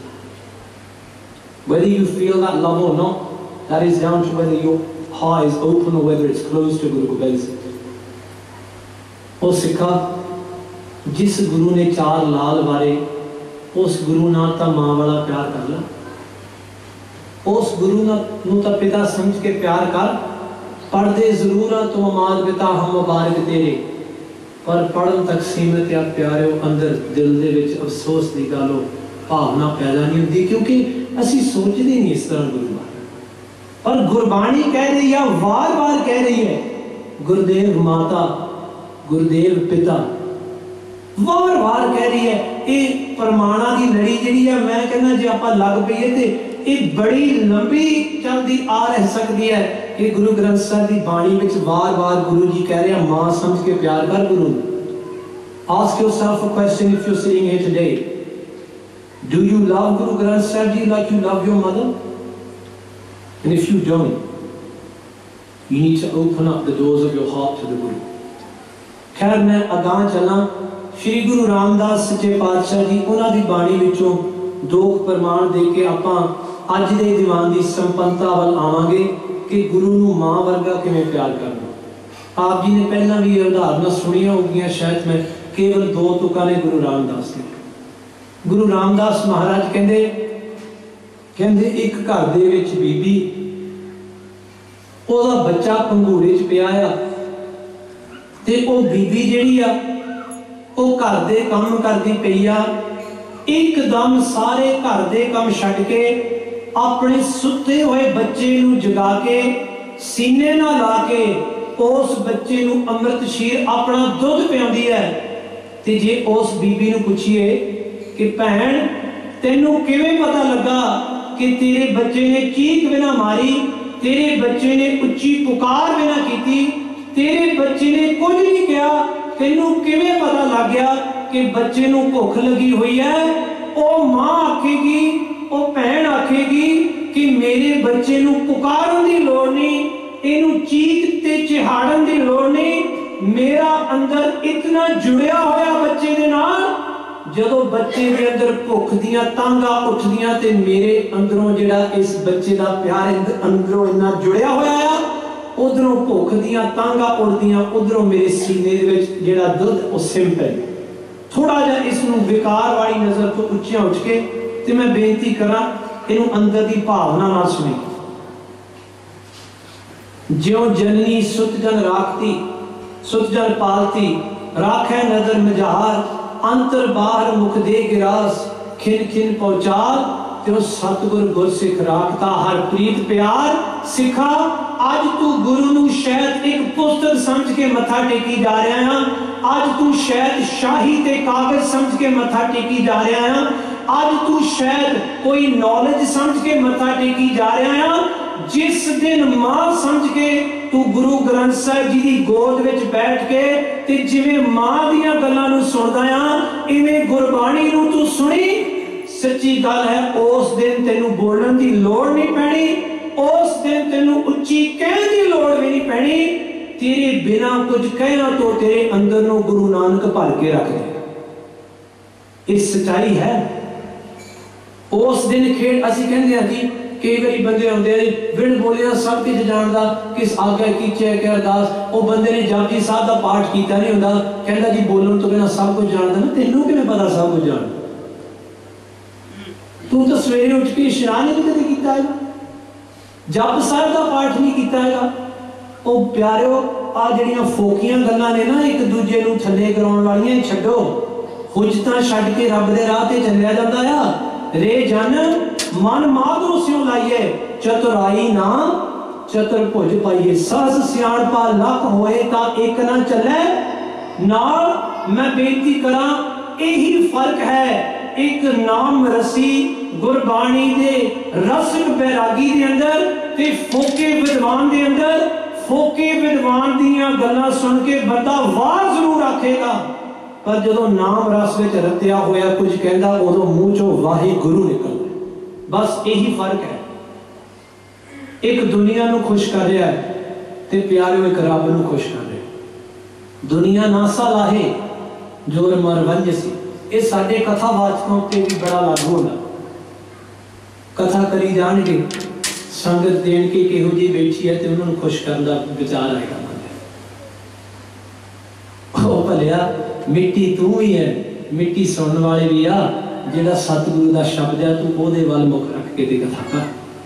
Whether you feel that love or not, that is down to whether your heart is open or whether it's closed to Guru Gobind Singh. O Sikha, जिस गुरु ने 4 लाल वारे, उस गुरु नाल तां मां वाला प्यार कर ला। उस गुरु नूं तां पिता समझ के प्यार कर। पढ़दे जरूर आ तुम मात पिता हम मुबारक तेरे, पर पढ़न तक सीमित या प्यारे अंदर दिल दे विच अफसोस दी गल भावना पैदा नहीं होती, क्योंकि असी सोचते नहीं इस तरह गुरु बारे। पर गुरबाणी कह रही है, वार वार कह रही है, गुरुदेव माता, गुरुदेव पिता, वार वार कह रही है। ये प्रमाणा की लड़ी जी है, मैं कहना जे आप लग पईए तो ये बड़ी लंबी चलती आ रह सकती है कि गुरु ग्रंथ साहिब की बाणी में वार वार गुरु जी कह रहे हैं, मां समझ के प्यार कर गुरु। Ask yourself a question if you're sitting here today. Do you love Guru Granth Sahib Ji like you love your mother? And if you don't, you need to open up the doors of your heart to the Guru. खैर मैं अगां चला, श्री गुरु रामदास सच्चे पातशाह जी उन्हां दी बाणी विचों 2 प्रमाण दे के आपां अज दे दीवान दी संपन्नता वाल आवांगे कि गुरु नूं मां वर्गा किवें प्यार करना। आप जी ने पहला भी ये उदाहरण सुनिया होगियां, शायद मैं केवल 2 तुकां ने गुरु रामदास के। गुरु रामदास महाराज कहंदे एक घर दे विच बीबी, ओहदा बच्चा पंघूरे च पिया आ ते वो बीबी जिहड़ी आ वो घर दे काम करदी पई आ, एकदम सारे घर दे काम छड्ड के अपने सुते हुए बच्चे नूं जगा के सीने नाल ला के उस बच्चे नूं अमृत शीर अपना दुध पिआउंदी है। ते जे उस बीबी नूं पुछिए कि भैन तेनू किवें पता लगा कि तेरे बच्चे ने चीख बिना मारी, तेरे बच्चे ने उच्ची पुकार बिना की, तेरे बच्चे ने कुछ नहीं किया, तेनू किवें पता लग गया कि बच्चे नू भुख लगी हुई है? ओ मां आखेगी, ओ भैन आखेगी कि मेरे बच्चे नू पुकारन दी लोड़ नहीं, इनू चीख ते चिहाड़न दी लोड़ नहीं, मेरा अंदर इतना जुड़िया होया बच्चे दे नाल, जदों बच्चे दे अंदर भुख दियां तांगा उठदियां ते मेरे अंदरों जिहड़ा इस बच्चे दा प्यार अंदरों इन्ना जुड़िया होया आ, उधरों भुख दियां तांगा उड़दियां, उधरों मेरे सीने दे विच जिहड़ा दुध ओ सिंपल। थोड़ा जिहा इस नूं विकार वाली नज़र तो उच्चियां उठ के ते मैं बेनती करां इनू अंदर दी भावना नाल सुणी। ज्यों जननी सुत जन राखती, सुत जन पालती, राखै नजर मजार, अंतर बाहर मुख दे गिरास, खिन खिन पहुंचाल, त्यों सतगुर गुरसिख राखता हर प्रीत प्यार सिखा। अज तू गुरु नू शायद एक पुस्तक समझ के मथा टेकी जा रहा है, अज तू शायद शाही ते कागज समझ के मथा टेकी जा रहा है, अज तू शायद कोई नॉलेज समझ के मथा टेकी जा रहा है। जिस दिन मां समझ के तू गुरु ग्रंथ साहिब जी दी गोद विच बैठ के ते जिवें मां दियां गल्लां नू सुणदा आ, इवें गुरबाणी नू तू सुनी, सच्ची गल है उस दिन तेनू बोलण दी लोड़ नहीं पैनी, उस दिन तेनू उच्ची कहण दी लोड़ भी नहीं पैनी, तेरे बिना कुछ कहना तो तेरे अंदर नू गुरु नानक भर के रख दे। इस सच्चाई है। उस दिन खेड़ असीं कहंदे आ जी, कई बारी बंदे आउंदे आ बिन बोलिया सब कुछ जानदा, किस आगे कीचे क्या अरदास, वो बंदे ने जपजी साहब दा पाठ कीता नहीं हुंदा, कहंदा जी बोलण तो बिना सब कुछ जानदा ना, तेनू किवें पता सब कुछ जान? तू तो सवेरे उठ के इशनान नहीं कदे कीता है, जप साहब दा पाठ नहीं कीता है। ओ प्यारिओ आ जिहड़ियां फोकियां गल्लां ने ना एक दूजे नूं थल्ले कराउण वालियां, छड्डो, हुज्जतां छड्ड के रब दे राह ते चलिया जांदा आ। रे जन मन माधो स्यों लाइए, चतुराई ना चतुर भुज पाइए, सहज सियाणपा लख होए ता एक ना चले नाल। मैं बेनती करां यही फर्क है एक नाम रसी गुरबाणी दे रसिक बैरागी दे अंदर ते फोके विद्वान दे अंदर। फोके विद्वान दियां गल्लां सुन के बंदा वार जरूर आखेगा, पर जदों नाम रस विच रत्या होया कुछ कहंदा उदों मूंह चों वाहिगुरू निकलदा। बस यही फर्क है। एक दुनिया नूं खुश कर रहा है ते प्यारिओ एक रब नूं खुश कर रहा। दुनिया नासा लाहे जोर मर वंज सी, ये साडे कथावाचकों ते भी बड़ा लागू होगा। कथा करी जाणगे, संगत देण के किहो जी बैठी है ते उन्हां नूं खुश करन दा विचार आएगा। ओ भलिया मिट्टी तू ही है, मिट्टी सुनने वाले भी आ, जिहड़ा सतगुरु दा शब्द है तू ओहदे वल मुख रख के ते कथा कर।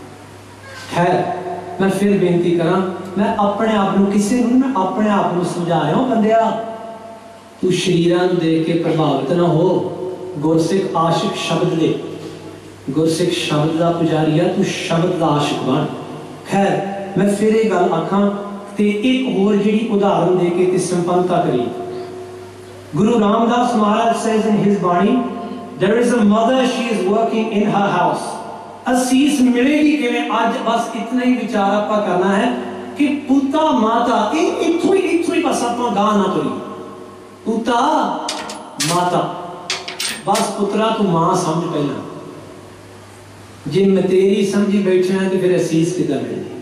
खैर मैं फिर बेनती करा, मैं अपने आप नूं किसी नूं मैं अपने आप नूं समझा रहा हूं, बंदिया तू शरीरां नूं देख के प्रभावित ना हो, गुरसिख आशिक शब्द दे, गुरसिख शब्द दा पुजारी है, तू शब्द दा आशिक बन। खैर मैं फिर ये गल आखां ते एक होर जिहड़ी उदाहरण दे के ते संपन्नता करी। गुरु रामदास महाराज says in his Bani, there is a mother, she is working in her house. असीस मिलेगी किवें? आज बस इतना ही विचार आपका करना है कि पुता माता इत्थों ही बस आप गां ना तुरी, पुता माता बस पुत्रा तू मां समझ पहला, जे मैं तेरी समझी बैठे हैं तो फिर असीस किधर मिलेगी?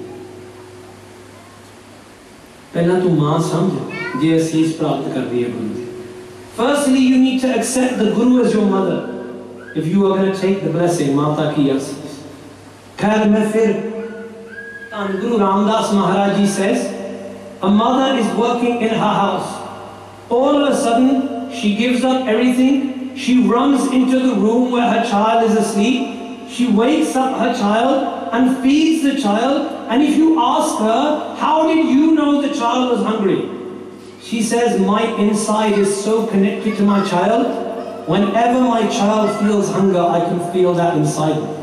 पहला तू मां समझ जे असीस प्राप्त कर दी है गुरु से। Firstly, you need to accept the Guru as your mother if you are going to take the blessing, माता की आशीष। खैर मैं फिर Guru Ramdas Maharaj ji says, a mother is working in her house. All of a sudden, she gives up everything. She runs into the room where her child is asleep. She wakes up her child and feeds the child. And if you ask her, how did you know the child was hungry? She says, my inside is so connected to my child. Whenever my child feels hunger, I can feel that inside me.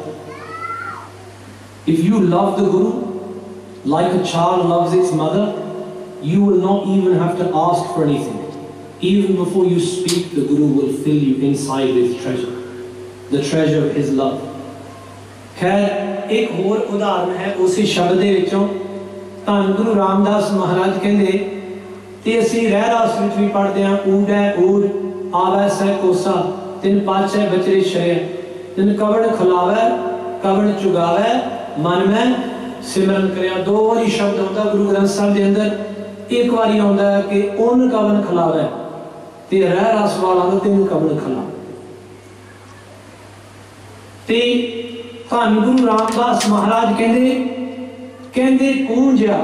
If you love the Guru like a child loves its mother, you will not even have to ask for anything. Even before you speak, the Guru will fill you inside with treasure, the treasure of his love. खैर एक होर उदाहरण है उसी शब्द दे विचों धन गुरु रामदास महाराज कहंदे ते असीं रहरास विच भी पढ़दे हां ऊड है ऊड आवै सै कोसा तिन पाछे बचरे शय तिन कवड़ खिलावै कवड़ चुगावै मन में सिमरन करिया। दो बारी शब्द आउंदा गुरु ग्रंथ साहिब दे अंदर। एक बारी आउंदा है कि उन कवड़ खिलावै ते रहरास वाला दा तिन कवड़ खिलावै। ते धन गुरु रामदास महाराज कहंदे कूंजा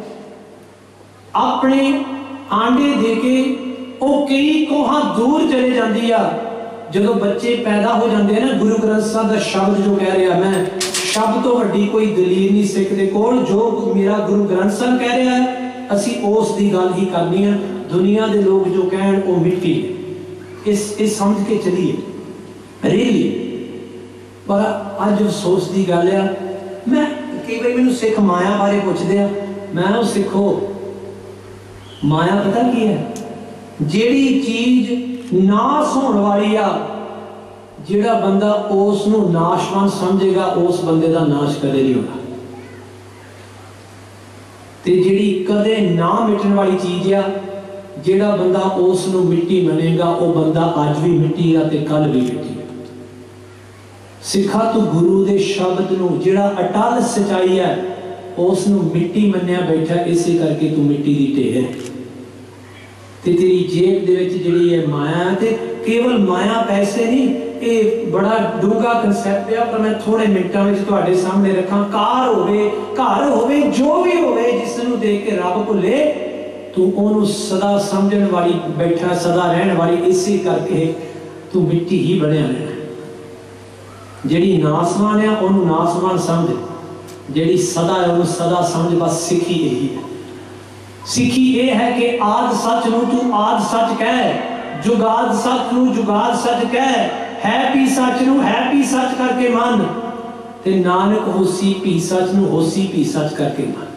अपने आंडे देके ओ कई कोहां दूर चले जांदी आ। जो बच्चे पैदा हो जाते हैं ना, गुरु ग्रंथ साहिब का शब्द जो कह रहा मैं, शब्द तो वड्डी कोई दलील नहीं सिख दे कोल। जो मेरा गुरु ग्रंथ साहिब कह रहा है असी उस दी गल ही करनी है। दुनिया के लोग जो कहन वो मिट्टी है, इस समझ के चलिए रियली। पर अज अफसोस की गल है, मैं कई बार मैनू सिख माया बारे पुछदे आ, मैं सिखो माया पता की है? जिहड़ी चीज नाश होने वाली आ, जिहड़ा बंदा उस नूं नाशवान समझेगा उस बंदे का नाश कदे नहीं होगा। ते जिहड़ी कदे ना मिटन वाली चीज आ, जिहड़ा बंदा उस नूं मिट्टी मनेगा वो बंदा अज भी मिट्टी आ ते कल भी मिट्टी। सिखा तू गुरु दे शब्द नूं जिहड़ा अटल सच्चाई है उस नूं मिट्टी मन्निया बैठा, इसे करके तू मिट्टी दी ढेर है। ते तेरी जेब दे विच जिहड़ी है माया, ते केवल माया पैसे नहीं, ये बड़ा डूंगा कंसैप्ट है। पर मैं थोड़े मिनटां विच तुहाडे सामने रखां। कार होवे, घर होवे, जो भी होवे, जिस नूं देख के रब भुले तू ओनू सदा समझण वाली बैठा, सदा रहण वाली, इसे करके तू मिट्टी ही बनिया रहना। जिहड़ी नासवान है ओनू नासवान समझ, जिहड़ी सदा है ओनू सदा समझ। बस सिखी यही है। सिखी ये है कि आद सच नू तू आद सच कह, जुगाद सच नू जुगाद सच कह, है पी सच नू है पी सच करके मन, ते नानक होसी पी सच नू होसी पी सच करके मन।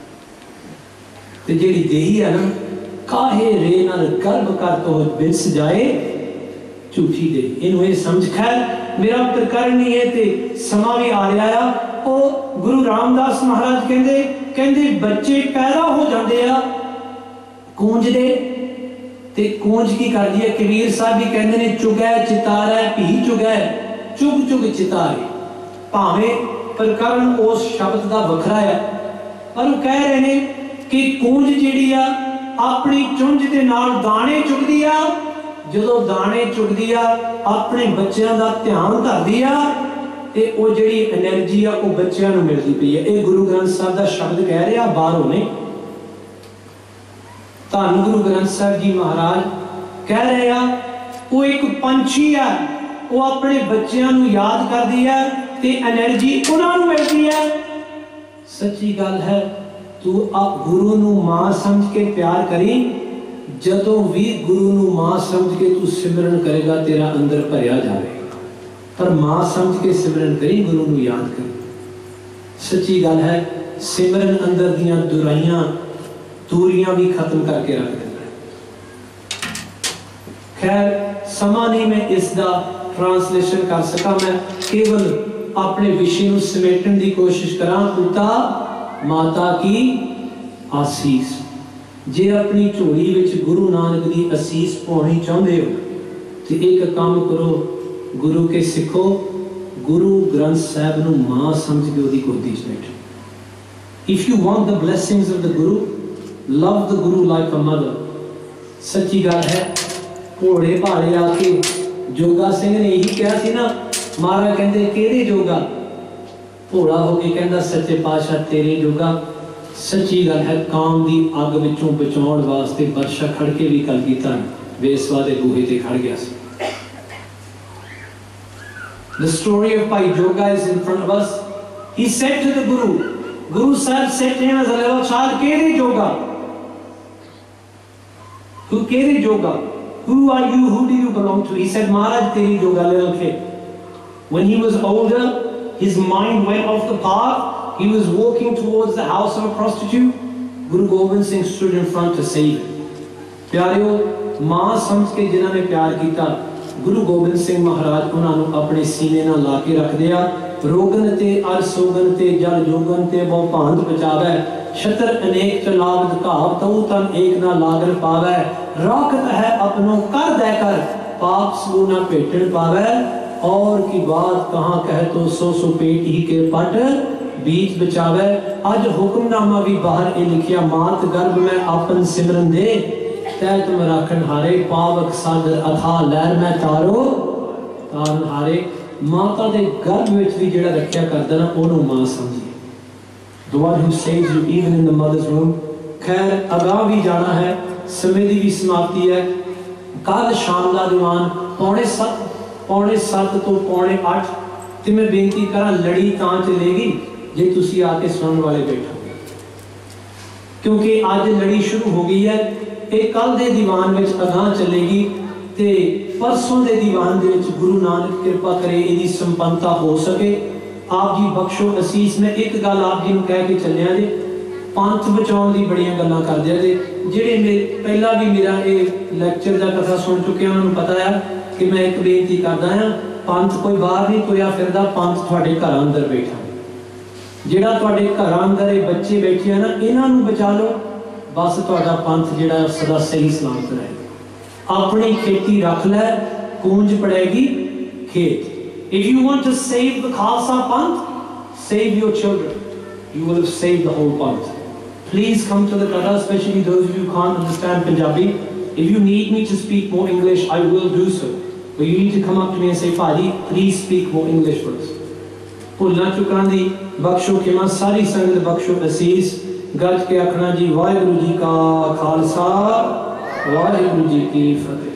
ते जिहड़ी देही है ना, काहे रे नाल गर्भ कर तो बिरस जाए झूठी दे, इनू ये समझ। खैर मेरा प्रकरण नहीं है ते समा भी आ रहा है। ओ गुरु रामदास महाराज कहंदे बच्चे पैदा हो जाते आ कूंज दे, ते कूंज की कर दी है। कबीर साहब भी कहंदे ने चुगै चितारै भी चुगै चुग चुग चितारे। भावे प्रकरण उस शब्द का वखरा है, पर वो कह रहे ने कि कूंज जिहड़ी आ अपनी चुंझ दे नाल दाने चुगदी आ। जो दाने चुगदी आ अपने बच्चों का ध्यान धरदी आ, ते वो जिहड़ी एनर्जी आ वो बच्चों नूं मिलदी पई है। ये गुरु ग्रंथ साहिब का शब्द कह रहा बाहरों ने। धन गुरु ग्रंथ साहिब जी महाराज कह रहे आ वो एक पंछी है, वो अपने बच्चों नूं याद करदी है ते एनर्जी उन्हां नूं मिलदी है। सच्ची गल है, तू आप गुरु नूं मां समझ के प्यार करी। जदों भी गुरु नूं मां समझ के तू सिमरन करेगा तेरा अंदर भरिया जाएगा। पर मां समझ के सिमरन करी, गुरु नूं याद करी। सच्ची गल है, सिमरन अंदर दियां दुराइयां दूरियां भी खत्म करके रख देता है। खैर समा नहीं मैं इसका ट्रांसलेशन कर सका, मैं केवल अपने विषय नूं समेटन की कोशिश करा। पिता माता की आसीस, जे अपनी झोली विच गुरु नानक की असीस पाउणी चाहते हो तो एक काम करो, गुरु के सिखो, गुरु ग्रंथ साहिब नूं मां समझ के उहदी गोदी च बैठो। If you want the blessings of the guru, love the guru like a mother. सच्ची गल है, घोड़े भाड़े आके जोगा सिंह ने यही कहा सी ना, महाराज कहते किहड़े जोगा? घोड़ा होके कहता सच्चे पातशाह तेरे जोगा। सच्ची गल है, काम की अग विचों बचाउण वास्ते बरछा खड़ के भी कलगीधर वेसवा दे बूहे ते खड़ गया सी। The story of Bhai Joga is in front of us. He said to the Guru, Guru Sahib said to him as a little child, "Kere Joga?" who kere joga, who are you, who do you belong to? He said, Maharaj, teri joga, little kid. When he was older, his mind went off the path. He was walking towards the house of a prostitute. Guru Gobind Singh stood in front to save him. प्यारियो, मां समझ के जिन्होंने प्यार किया, गुरु गोबिंद सिंह महाराज उन्होंने अपने सीने नाल ला के रख दिया। रोगन ते अर सोगन ते जल जोगन ते बहु भांत बचावे, छतर अनेक चलावत घाव तऊ तन एक ना लागल पावे, राखत है अपनों कर दे कर पाप सू ना भेटन पावे, और की बात कहाँ कह तो सो सो पेट ही के पट बीच बचावे। अज हुक्मनामा भी बाहर ये लिखिया, मात गर्भ में अपन सिमरन दे, तै तुम राखन हारे, पावक सागर अथा लहर में तारो तारन हारे। माता दे गर्भ विच भी जेड़ा रखिया करदा ना, ओनू मां समझिए। The one who saves you even in the mother's womb। खैर अगाह भी जाना है, समय दी भी समाप्ति है। कल शाम का दीवान पौने 7 तो पौने 8 ते मैं बेनती करा, लड़ी तां चलेगी जे तुसी आके सुनने वाले बैठोगे, क्योंकि आज लड़ी शुरू हो गई है। ਇਹ ਕੱਲ ਦੇ ਦੀਵਾਨ ਵਿੱਚ ਅਗਾਹ ਚੱਲੇਗੀ ਤੇ ਪਰਸੋਂ ਦੇ ਦੀਵਾਨ ਦੇ ਵਿੱਚ ਗੁਰੂ ਨਾਨਕ ਕਿਰਪਾ ਕਰੇ ਇਹਦੀ ਸੰਪੰਨਤਾ ਹੋ ਸਕੇ। ਆਪ ਜੀ ਬਖਸ਼ੋ ਅਸੀਸ। ਮੈਂ ਇੱਕ ਗੱਲ ਆਪ ਜੀ ਨੂੰ ਕਹਿ ਕੇ ਚੱਲਿਆ ਜੇ, ਪੰਥ ਬਚਾਉਣ ਦੀ ਬੜੀਆਂ ਗੱਲਾਂ ਕਰਦੇ ਆ ਜੇ, ਜਿਹੜੇ ਮੇਰੇ ਪਹਿਲਾਂ ਵੀ ਮੇਰਾ ਇਹ ਲੈਕਚਰ ਦਾ ਕਥਾ ਸੁਣ ਚੁੱਕੇ ਉਹਨਾਂ ਨੂੰ ਪਤਾ ਆ ਕਿ ਮੈਂ ਇੱਕ ਬੇਨਤੀ ਕਰਦਾ ਆ, ਪੰਥ ਕੋਈ ਬਾਹਰ ਨਹੀਂ ਤੁਰਿਆ ਫਿਰਦਾ, ਪੰਥ ਤੁਹਾਡੇ ਘਰਾਂ ਅੰਦਰ ਬੈਠਾ। ਜਿਹੜਾ ਤੁਹਾਡੇ ਘਰਾਂ ਅੰਦਰ ਇਹ ਬੱਚੇ ਬੈਠੇ ਆ ਨਾ, ਇਹਨਾਂ ਨੂੰ ਬਚਾ ਲਓ, बस तुहाडा पंथ जिहड़ा सदा सही सलामत रहेगा। अपनी खेती रख लै, कूंज पड़ेगी खेत। If you want to save the Khalsa Panth, save your children, you will have saved the whole Panth। Please come to the Katha, especially those of you who can't understand Punjabi. If you need me to speak more English, I will do so, but you need to come up to me and say, Padi, please speak more English for us। भुलना चुकां दी बख्शो खिमा, सारी संगत बख्शो असीस। गज के आखना जी, वाहिगुरु जी का खालसा, वाहिगुरु जी की फतेह।